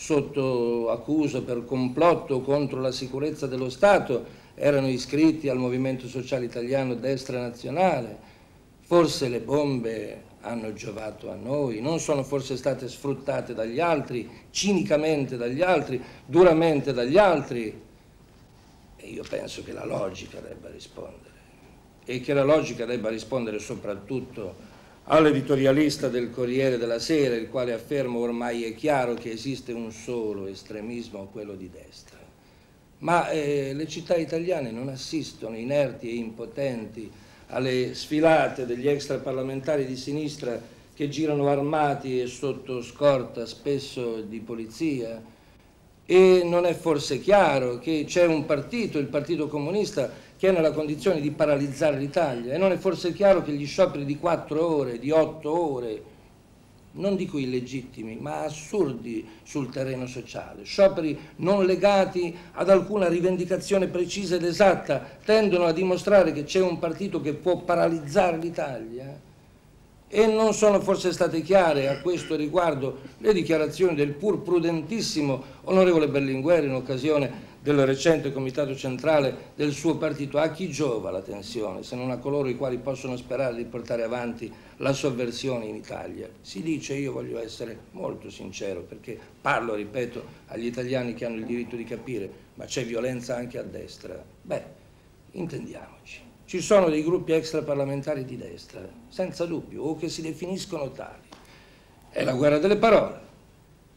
per complotto contro la sicurezza dello Stato erano iscritti al Movimento Sociale Italiano Destra Nazionale, forse le bombe hanno giovato a noi, non sono forse state sfruttate dagli altri, cinicamente dagli altri, duramente dagli altri? E io penso che la logica debba rispondere, e che la logica debba rispondere soprattutto all'editorialista del Corriere della Sera, il quale afferma ormai è chiaro che esiste un solo estremismo, quello di destra. Ma le città italiane non assistono inerti e impotenti alle sfilate degli extraparlamentari di sinistra che girano armati e sotto scorta spesso di polizia? E non è forse chiaro che c'è un partito, il Partito Comunista, che è nella condizione di paralizzare l'Italia? E non è forse chiaro che gli scioperi di 4 ore, di 8 ore, non dico illegittimi, ma assurdi sul terreno sociale, scioperi non legati ad alcuna rivendicazione precisa ed esatta, tendono a dimostrare che c'è un partito che può paralizzare l'Italia? E non sono forse state chiare a questo riguardo le dichiarazioni del pur prudentissimo onorevole Berlinguer in occasione del recente comitato centrale del suo partito? A chi giova la tensione se non a coloro i quali possono sperare di portare avanti la sovversione in Italia? Si dice, io voglio essere molto sincero perché parlo, ripeto, agli italiani che hanno il diritto di capire, ma c'è violenza anche a destra. Beh, intendiamoci. Ci sono dei gruppi extraparlamentari di destra, senza dubbio, o che si definiscono tali. È la guerra delle parole.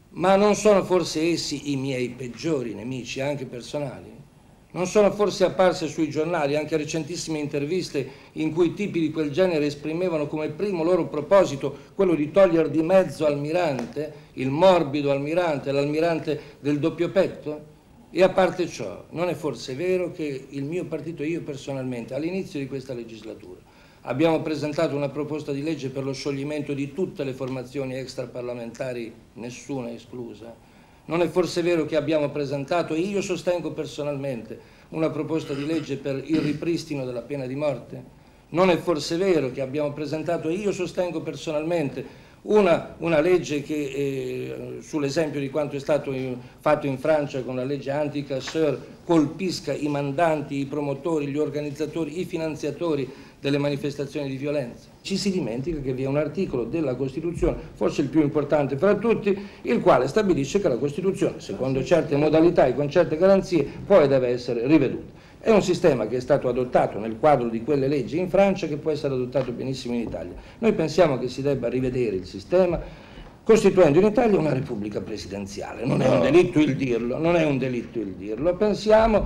Ma non sono forse essi i miei peggiori nemici, anche personali? Non sono forse apparse sui giornali anche recentissime interviste in cui tipi di quel genere esprimevano come primo loro proposito quello di togliere di mezzo Almirante, il morbido Almirante, l'Almirante del doppio petto? E a parte ciò, non è forse vero che il mio partito e io personalmente, all'inizio di questa legislatura, abbiamo presentato una proposta di legge per lo scioglimento di tutte le formazioni extraparlamentari, nessuna esclusa? Non è forse vero che abbiamo presentato, e io sostengo personalmente, una proposta di legge per il ripristino della pena di morte? Non è forse vero che abbiamo presentato, e io sostengo personalmente, una legge che, sull'esempio di quanto è stato fatto in Francia con la legge anti-casseur, colpisca i mandanti, i promotori, gli organizzatori, i finanziatori delle manifestazioni di violenza? Ci si dimentica che vi è un articolo della Costituzione, forse il più importante fra tutti, il quale stabilisce che la Costituzione, secondo certe modalità e con certe garanzie, può e deve essere riveduta. È un sistema che è stato adottato nel quadro di quelle leggi in Francia, che può essere adottato benissimo in Italia. Noi pensiamo che si debba rivedere il sistema costituendo in Italia una repubblica presidenziale. Non è un delitto il dirlo, non è un delitto il dirlo. Pensiamo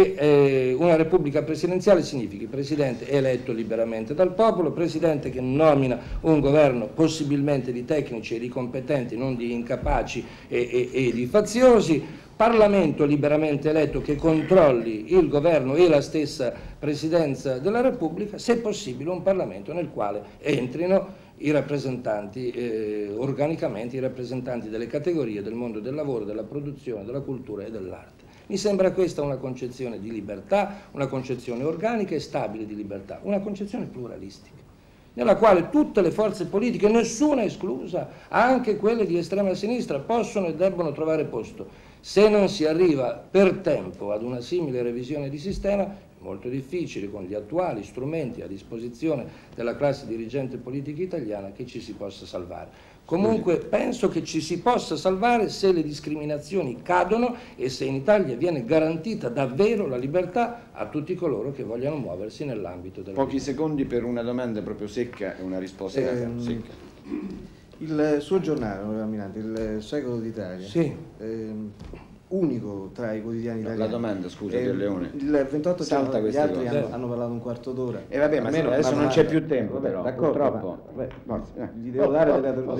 che una repubblica presidenziale significhi presidente eletto liberamente dal popolo, presidente che nomina un governo possibilmente di tecnici e di competenti, non di incapaci e di faziosi, Parlamento liberamente eletto che controlli il governo e la stessa presidenza della Repubblica, se possibile un Parlamento nel quale entrino i rappresentanti, organicamente i rappresentanti delle categorie del mondo del lavoro, della produzione, della cultura e dell'arte. Mi sembra questa una concezione di libertà, una concezione organica e stabile di libertà, una concezione pluralistica, nella quale tutte le forze politiche, nessuna esclusa, anche quelle di estrema sinistra, possono e debbono trovare posto. Se non si arriva per tempo ad una simile revisione di sistema, è molto difficile con gli attuali strumenti a disposizione della classe dirigente politica italiana che ci si possa salvare. Comunque penso che ci si possa salvare se le discriminazioni cadono e se in Italia viene garantita davvero la libertà a tutti coloro che vogliono muoversi nell'ambito del... Pochi secondi per una domanda proprio secca e una risposta secca. Il suo giornale, onorevole Almirante, Il Secolo d'Italia, sì, unico tra i quotidiani italiani. La domanda, scusa, del Leone. Il 28 giorno, gli altri hanno parlato un quarto d'ora. E vabbè, ma adesso non c'è più tempo, però, purtroppo. Gli devo dare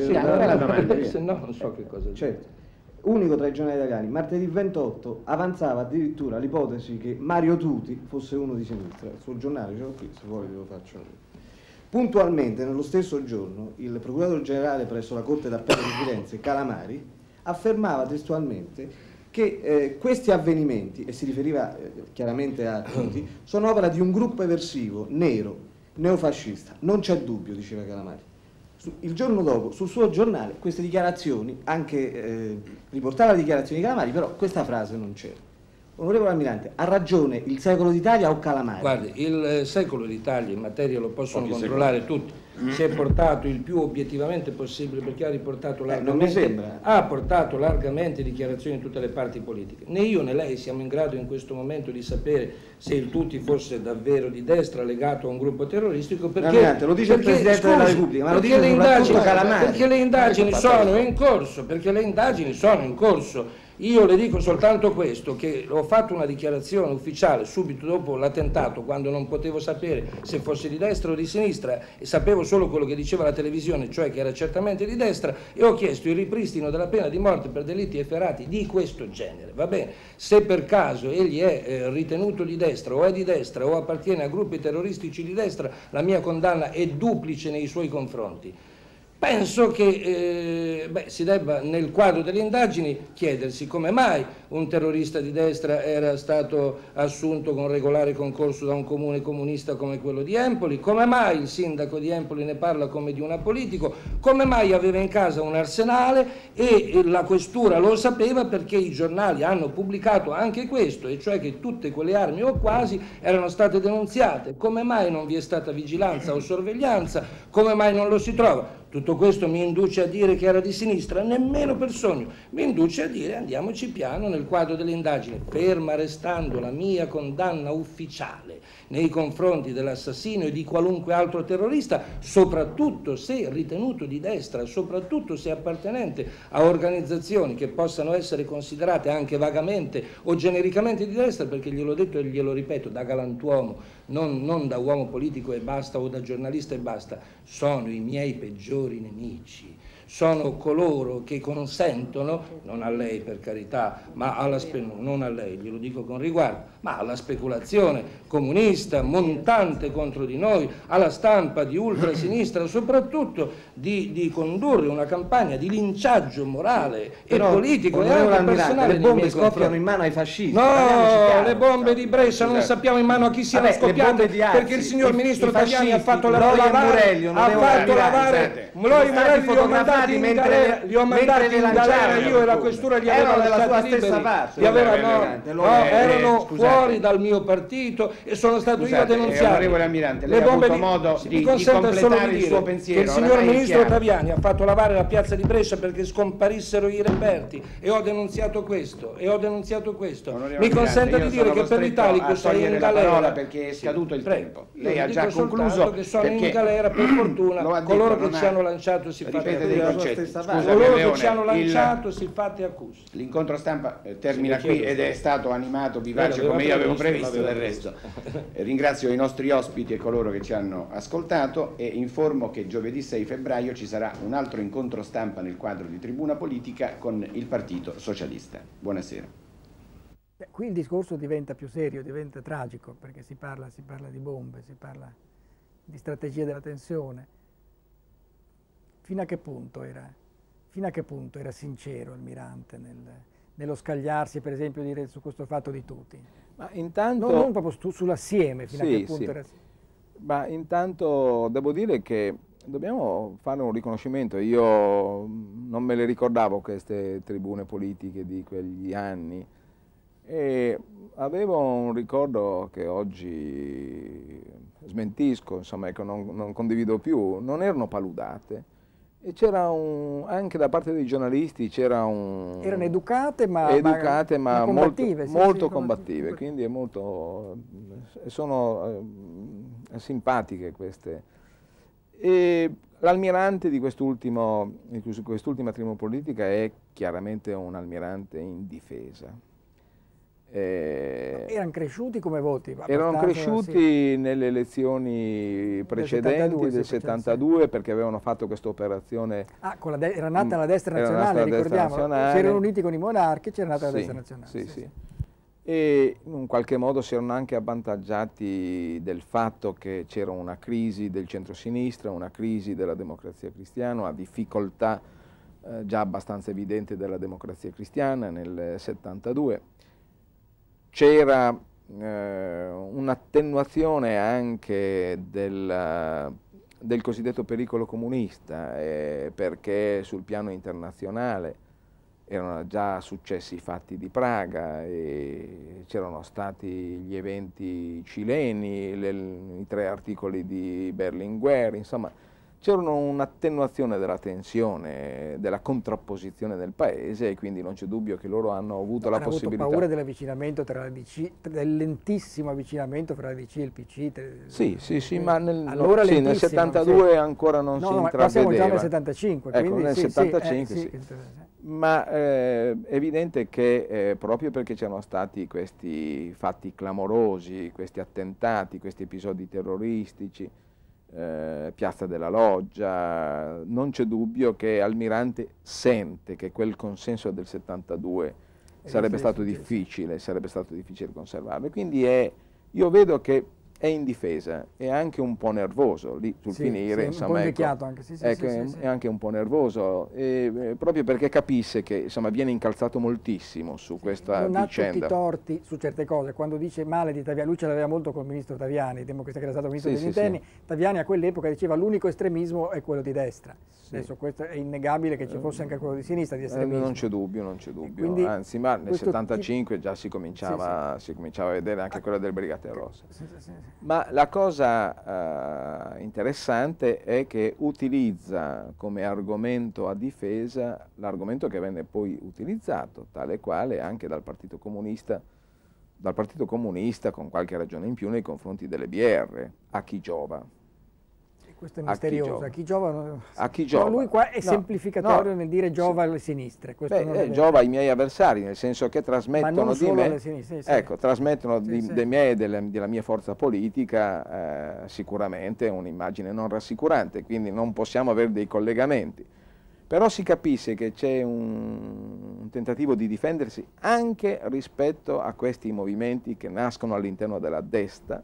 la domanda. Se no non so che cosa. Certo. Unico tra i giornali italiani, martedì 28 avanzava addirittura l'ipotesi che Mario Tuti fosse uno di sinistra. Il suo giornale ce l'ho qui, se vuole lo faccio. Puntualmente, nello stesso giorno, il procuratore generale presso la Corte d'Appello di Firenze, Calamari, affermava testualmente che questi avvenimenti, e si riferiva chiaramente a Tuti, sono opera di un gruppo eversivo, nero, neofascista. Non c'è dubbio, diceva Calamari. Il giorno dopo, sul suo giornale, queste dichiarazioni, anche riportava le dichiarazioni di Calamari, però questa frase non c'era. Onorevole Almirante, ha ragione Il Secolo d'Italia o Calamari? Guardi, Il Secolo d'Italia in materia lo possono controllare tutti. Si è portato il più obiettivamente possibile, perché ha riportato largamente, ha portato largamente dichiarazioni in tutte le parti politiche. Né io né lei siamo in grado in questo momento di sapere se il Tuti fosse davvero di destra legato a un gruppo terroristico, perché lo dice il Presidente della Repubblica, ma lo dice soprattutto Calamari. Perché le indagini sono in corso, perché le indagini sono in corso. Io le dico soltanto questo, che ho fatto una dichiarazione ufficiale subito dopo l'attentato, quando non potevo sapere se fosse di destra o di sinistra e sapevo solo quello che diceva la televisione, cioè che era certamente di destra, e ho chiesto il ripristino della pena di morte per delitti efferati di questo genere. Va bene, se per caso egli è ritenuto di destra o è di destra o appartiene a gruppi terroristici di destra, la mia condanna è duplice nei suoi confronti. Penso che si debba, nel quadro delle indagini, chiedersi come mai un terrorista di destra era stato assunto con regolare concorso da un comune comunista come quello di Empoli, come mai il sindaco di Empoli ne parla come di un apolitico, come mai aveva in casa un arsenale e la questura lo sapeva perché i giornali hanno pubblicato anche questo, e cioè che tutte quelle armi o quasi erano state denunziate, come mai non vi è stata vigilanza o sorveglianza, come mai non lo si trova. Tutto questo mi induce a dire che era di sinistra? Nemmeno per sogno. Mi induce a dire andiamoci piano nel quadro delle indagini, ferma restando la mia condanna ufficiale nei confronti dell'assassino e di qualunque altro terrorista, soprattutto se ritenuto di destra, soprattutto se appartenente a organizzazioni che possano essere considerate anche vagamente o genericamente di destra, perché gliel'ho detto e glielo ripeto, da galantuomo, non da uomo politico e basta o da giornalista e basta, sono i miei peggiori nemici. Sono coloro che consentono, non a lei per carità, ma non a lei, glielo dico con riguardo, ma alla speculazione comunista, montante contro di noi, alla stampa di ultrasinistra, soprattutto di condurre una campagna di linciaggio morale e politico e anche personale. Le bombe scoppiano in mano ai fascisti. No, le bombe di Brescia non sappiamo in mano a chi siano scoppiate, perché il signor ministro Tajani ha fatto lavare, li ho mandati in galera, io e la questura li avevo lasciati liberi, erano fuori dal mio partito e sono stato io a denunziare. Onorevole Almirante, lei ha avuto modo di completare il suo pensiero. Il signor ministro Tajani ha fatto lavare la piazza di Brescia perché scomparissero i reperti e ho denunziato questo, Mi consenta di dire che per l'Italicus è in galera, perché è scaduto il tempo. Lei ha già concluso che sono in galera per fortuna coloro che ci hanno lanciato si fate accuse. L'incontro stampa termina qui ed è stato animato, vivace come io avevo previsto del resto. Ringrazio i nostri ospiti e coloro che ci hanno ascoltato e informo che giovedì 6 febbraio ci sarà un altro incontro stampa nel quadro di Tribuna Politica con il Partito Socialista. Buonasera. Qui il discorso diventa più serio, diventa tragico, perché si parla di bombe, si parla di strategia della tensione. Fino a che punto era sincero Almirante nello scagliarsi, per esempio, dire su questo fatto di tutti? Ma intanto, non proprio sull'assieme, fino a che punto era sincero. Ma intanto devo dire che dobbiamo fare un riconoscimento. Io non me le ricordavo queste tribune politiche di quegli anni e avevo un ricordo che oggi smentisco, insomma, che non condivido più. Non erano paludate. E c'era anche da parte dei giornalisti erano educate ma combattive, molto combattive, quindi sono simpatiche queste. E l'almirante di quest'ultima tribuna politica è chiaramente un almirante in difesa. Erano cresciuti come voti? Erano cresciuti nelle elezioni precedenti del 72 perché avevano fatto questa operazione. Era nata la destra nazionale, ricordiamo. Si erano uniti con i monarchi, c'era nata la destra nazionale. Sì. E in un qualche modo si erano anche avvantaggiati del fatto che c'era una crisi del centro-sinistra, una crisi della democrazia cristiana, una difficoltà già abbastanza evidente della democrazia cristiana nel 72. C'era un'attenuazione anche del cosiddetto pericolo comunista, perché sul piano internazionale erano già successi i fatti di Praga e c'erano stati gli eventi cileni, i 3 articoli di Berlinguer, insomma c'era un'attenuazione della tensione, della contrapposizione del paese e quindi non c'è dubbio che loro hanno avuto la possibilità. Hanno paura dell'avvicinamento tra la DC, del lentissimo avvicinamento tra la DC e il PC? Sì, ma nel 72 ancora non si intravedeva. Ma siamo già nel 75. Ecco, nel 75 sì. Ma è evidente che proprio perché c'erano stati questi fatti clamorosi, questi attentati, questi episodi terroristici, Piazza della Loggia, non c'è dubbio che Almirante sente che quel consenso del 72 sarebbe stato difficile conservarlo. Quindi io vedo che è in difesa, è anche un po' nervoso lì sul finire, insomma, un po' invecchiato anche, è anche un po' nervoso, proprio perché capisce che insomma viene incalzato moltissimo su questa vicenda. Non ha tutti i torti su certe cose, quando dice male di Taviani, lui ce l'aveva molto con il ministro Taviani, che era stato ministro degli interni, Taviani a quell'epoca diceva l'unico estremismo è quello di destra. Adesso questo è innegabile che ci fosse anche quello di sinistra di estremismo. Non c'è dubbio, quindi, anzi, ma nel 75 già si cominciava a vedere anche quella del Brigate Rosse. Ma la cosa interessante è che utilizza come argomento a difesa l'argomento che venne poi utilizzato, tale quale anche dal Partito Comunista con qualche ragione in più nei confronti delle BR, a chi giova. Questo è misterioso, a chi giova? A chi giova? No, lui qua è semplificatorio nel dire giova alle sinistre. Giova ai miei avversari, nel senso che trasmettono di me, alle sinistre, sì. Ecco, trasmettono di me e della mia forza politica sicuramente un'immagine non rassicurante, quindi non possiamo avere dei collegamenti. Però si capisce che c'è un tentativo di difendersi anche rispetto a questi movimenti che nascono all'interno della destra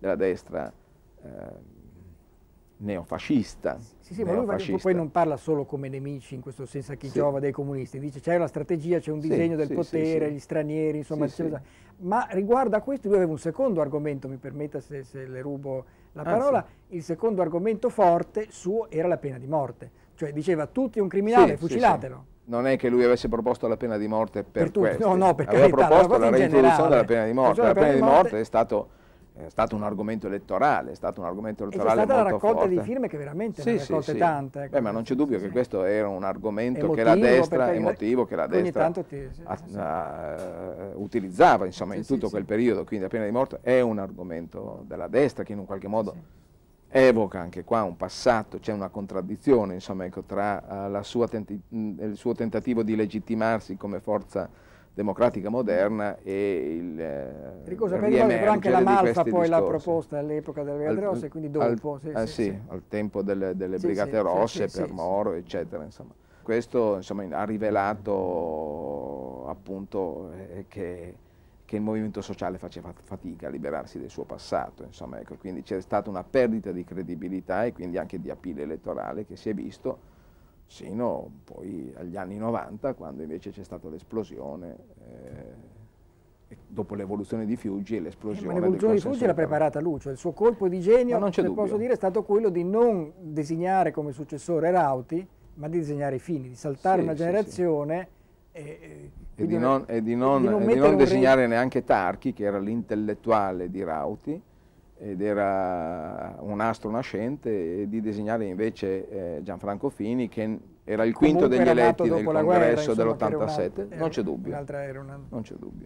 neofascista. Sì, ma lui poi non parla solo come nemici, in questo senso a chi giova dei comunisti, dice c'è una strategia, c'è un disegno del potere, gli stranieri, insomma. Ma riguardo a questo lui aveva un secondo argomento, mi permetta se le rubo la parola, il secondo argomento forte suo era la pena di morte, cioè diceva tutti un criminale, fucilatelo. Non è che lui avesse proposto la pena di morte per questo, no, per aveva carità, proposto la reintroduzione della pena di morte. La pena di morte è stato un argomento elettorale, molto forte. E c'è stata la raccolta di firme che veramente ne ha raccolte tante. Ecco. Ma non c'è dubbio che questo era un argomento che la destra, emotivo, che la destra utilizzava insomma, in tutto quel periodo, quindi la pena di morte è un argomento della destra che in un qualche modo evoca anche qua un passato, c'è una contraddizione insomma, ecco, tra il suo tentativo di legittimarsi come forza democratica moderna e il riemergere anche la Malfa poi discorsi. L'ha proposta all'epoca delle Brigate Rosse, quindi dopo. Al tempo delle Brigate Rosse, per Moro, eccetera. Insomma. Questo insomma, ha rivelato appunto che il movimento sociale faceva fatica a liberarsi del suo passato, insomma, ecco, quindi c'è stata una perdita di credibilità e quindi anche di appeal elettorale che si è visto sino poi agli anni 90, quando invece c'è stata l'esplosione, dopo l'evoluzione di Fiuggi e l'esplosione del l'evoluzione di Fiuggi l'ha preparata lui, cioè il suo colpo di genio, se posso dire, è stato quello di non designare come successore Rauti, ma di disegnare i Fini, di saltare una generazione e di non designare neanche Tarchi, che era l'intellettuale di Rauti, ed era un astro nascente, e di disegnare invece Gianfranco Fini, che era il quinto degli eletti nel congresso dell'87, non c'è dubbio. Non c'è dubbio.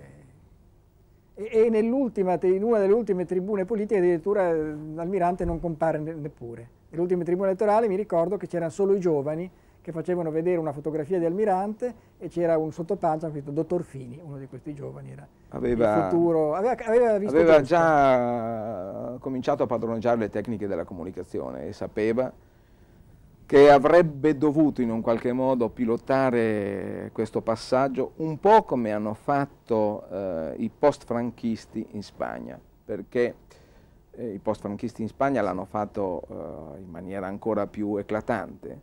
E in una delle ultime tribune politiche addirittura l'Almirante non compare neppure. Nelle ultime tribune elettorali mi ricordo che c'erano solo i giovani che facevano vedere una fotografia di Almirante e c'era un sottopancia scritto Dottor Fini, uno di questi giovani era il futuro, aveva già cominciato a padroneggiare le tecniche della comunicazione e sapeva che avrebbe dovuto in un qualche modo pilotare questo passaggio un po' come hanno fatto i post-franchisti in Spagna, perché i post-franchisti in Spagna l'hanno fatto in maniera ancora più eclatante.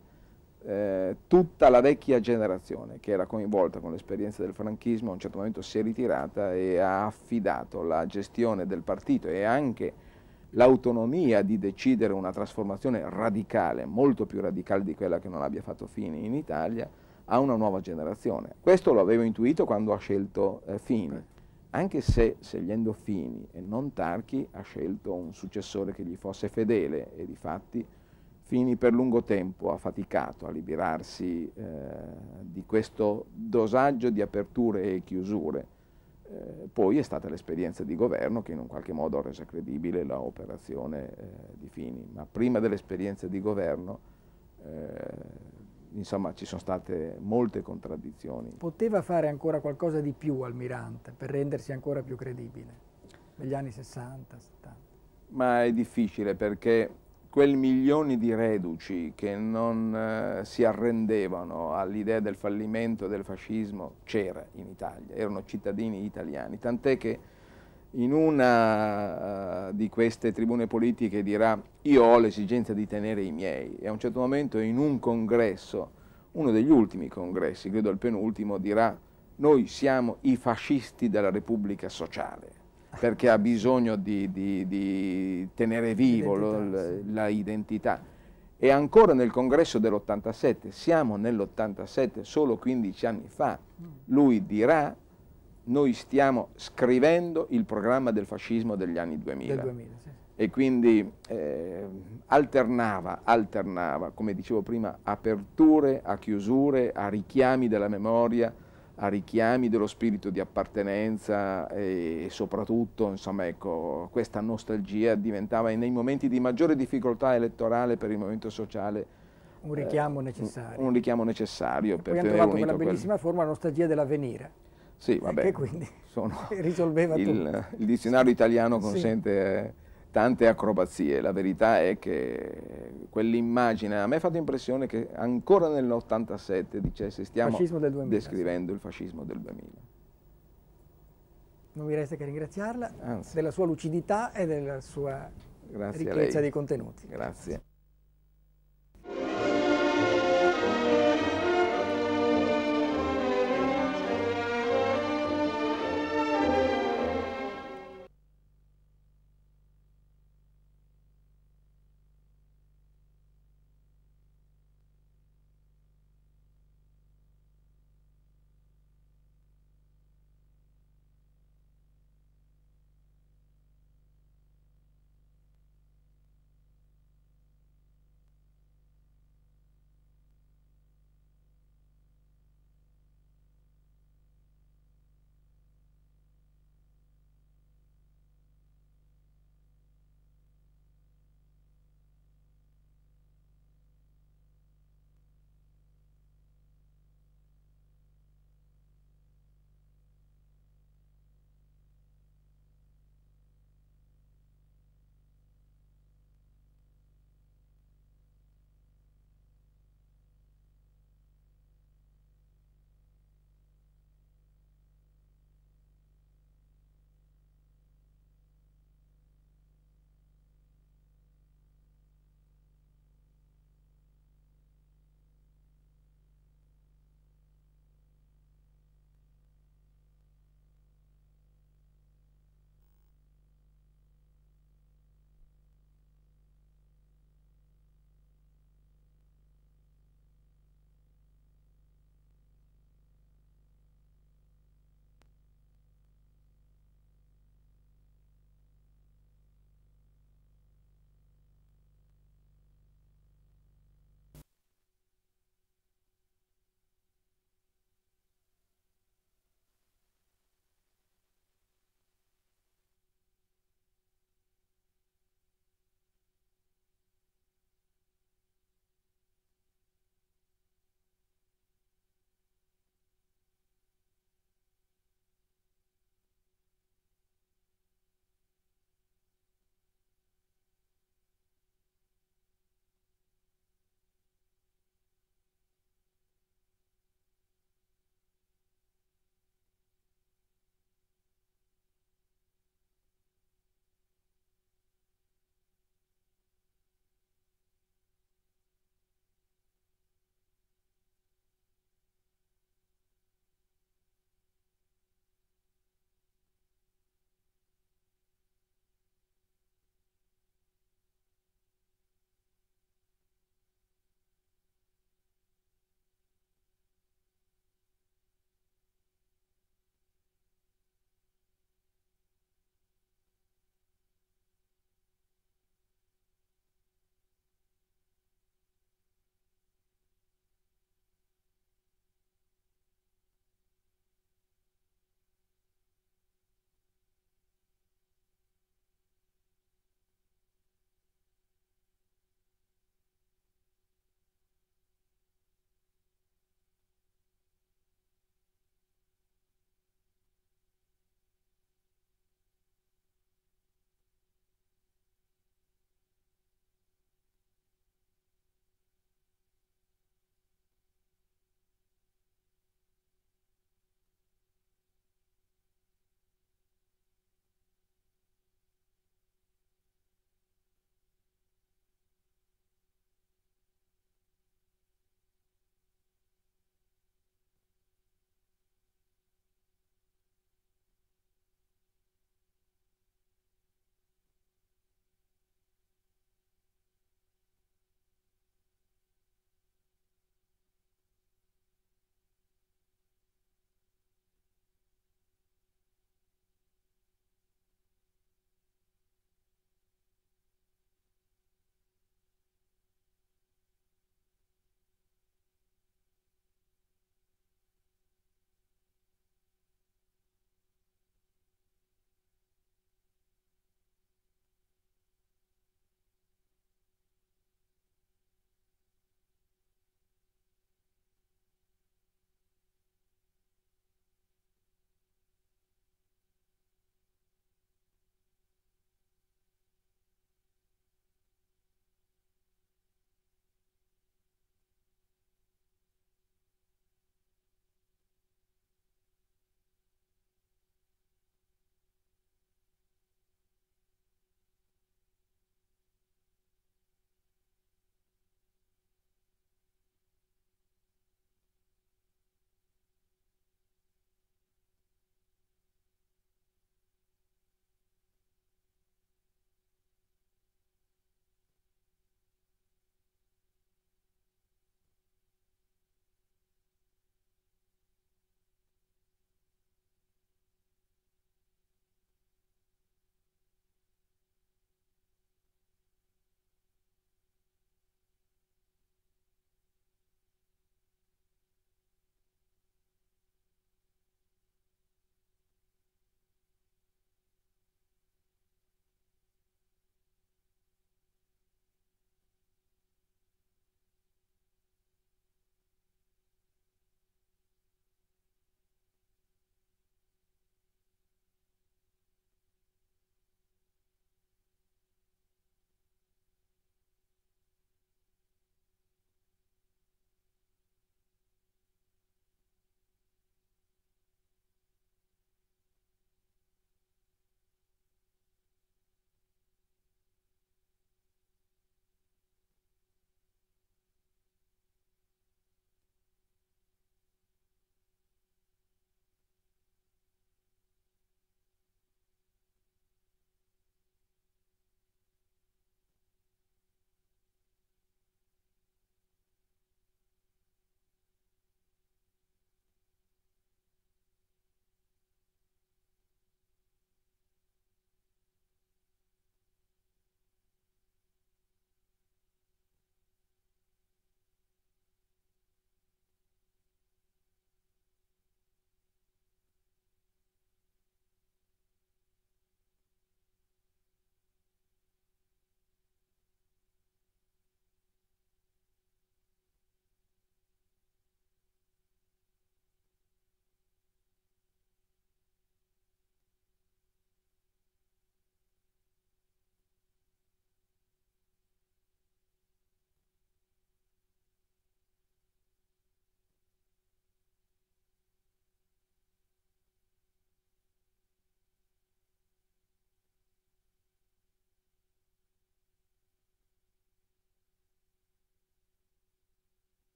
Tutta la vecchia generazione che era coinvolta con l'esperienza del franchismo a un certo momento si è ritirata e ha affidato la gestione del partito e anche l'autonomia di decidere una trasformazione radicale, molto più radicale di quella che non abbia fatto Fini in Italia, a una nuova generazione. Questo lo avevo intuito quando ha scelto Fini, anche se scegliendo Fini e non Tarchi ha scelto un successore che gli fosse fedele, e difatti Fini per lungo tempo ha faticato a liberarsi di questo dosaggio di aperture e chiusure. Poi è stata l'esperienza di governo che in un qualche modo ha reso credibile l'operazione di Fini, ma prima dell'esperienza di governo insomma ci sono state molte contraddizioni. Poteva fare ancora qualcosa di più Almirante per rendersi ancora più credibile negli anni 60, 70? Ma è difficile, perché quel milioni di reduci che non si arrendevano all'idea del fallimento del fascismo c'era in Italia, erano cittadini italiani, tant'è che in una di queste tribune politiche dirà: io ho l'esigenza di tenere i miei, e a un certo momento in un congresso, uno degli ultimi congressi, credo il penultimo, dirà: noi siamo i fascisti della Repubblica Sociale, perché ha bisogno di tenere vivo la identità. E ancora nel congresso dell'87, siamo nell'87, solo 15 anni fa, lui dirà: noi stiamo scrivendo il programma del fascismo degli anni 2000. Del 2000, sì. E quindi alternava, come dicevo prima, aperture a chiusure, a richiami della memoria, a richiami dello spirito di appartenenza e soprattutto, insomma, ecco, questa nostalgia diventava nei momenti di maggiore difficoltà elettorale per il movimento sociale un richiamo necessario. Un richiamo necessario per poi hanno trovato quella bellissima forma, la nostalgia dell'avvenire. Sì, vabbè, che quindi risolveva tutto. Il dizionario italiano consente tante acrobazie. La verità è che quell'immagine, a me ha fatto impressione che ancora nell'87 dicesse stiamo descrivendo il fascismo del 2000. Non mi resta che ringraziarla della sua lucidità e della sua ricchezza di contenuti. Grazie.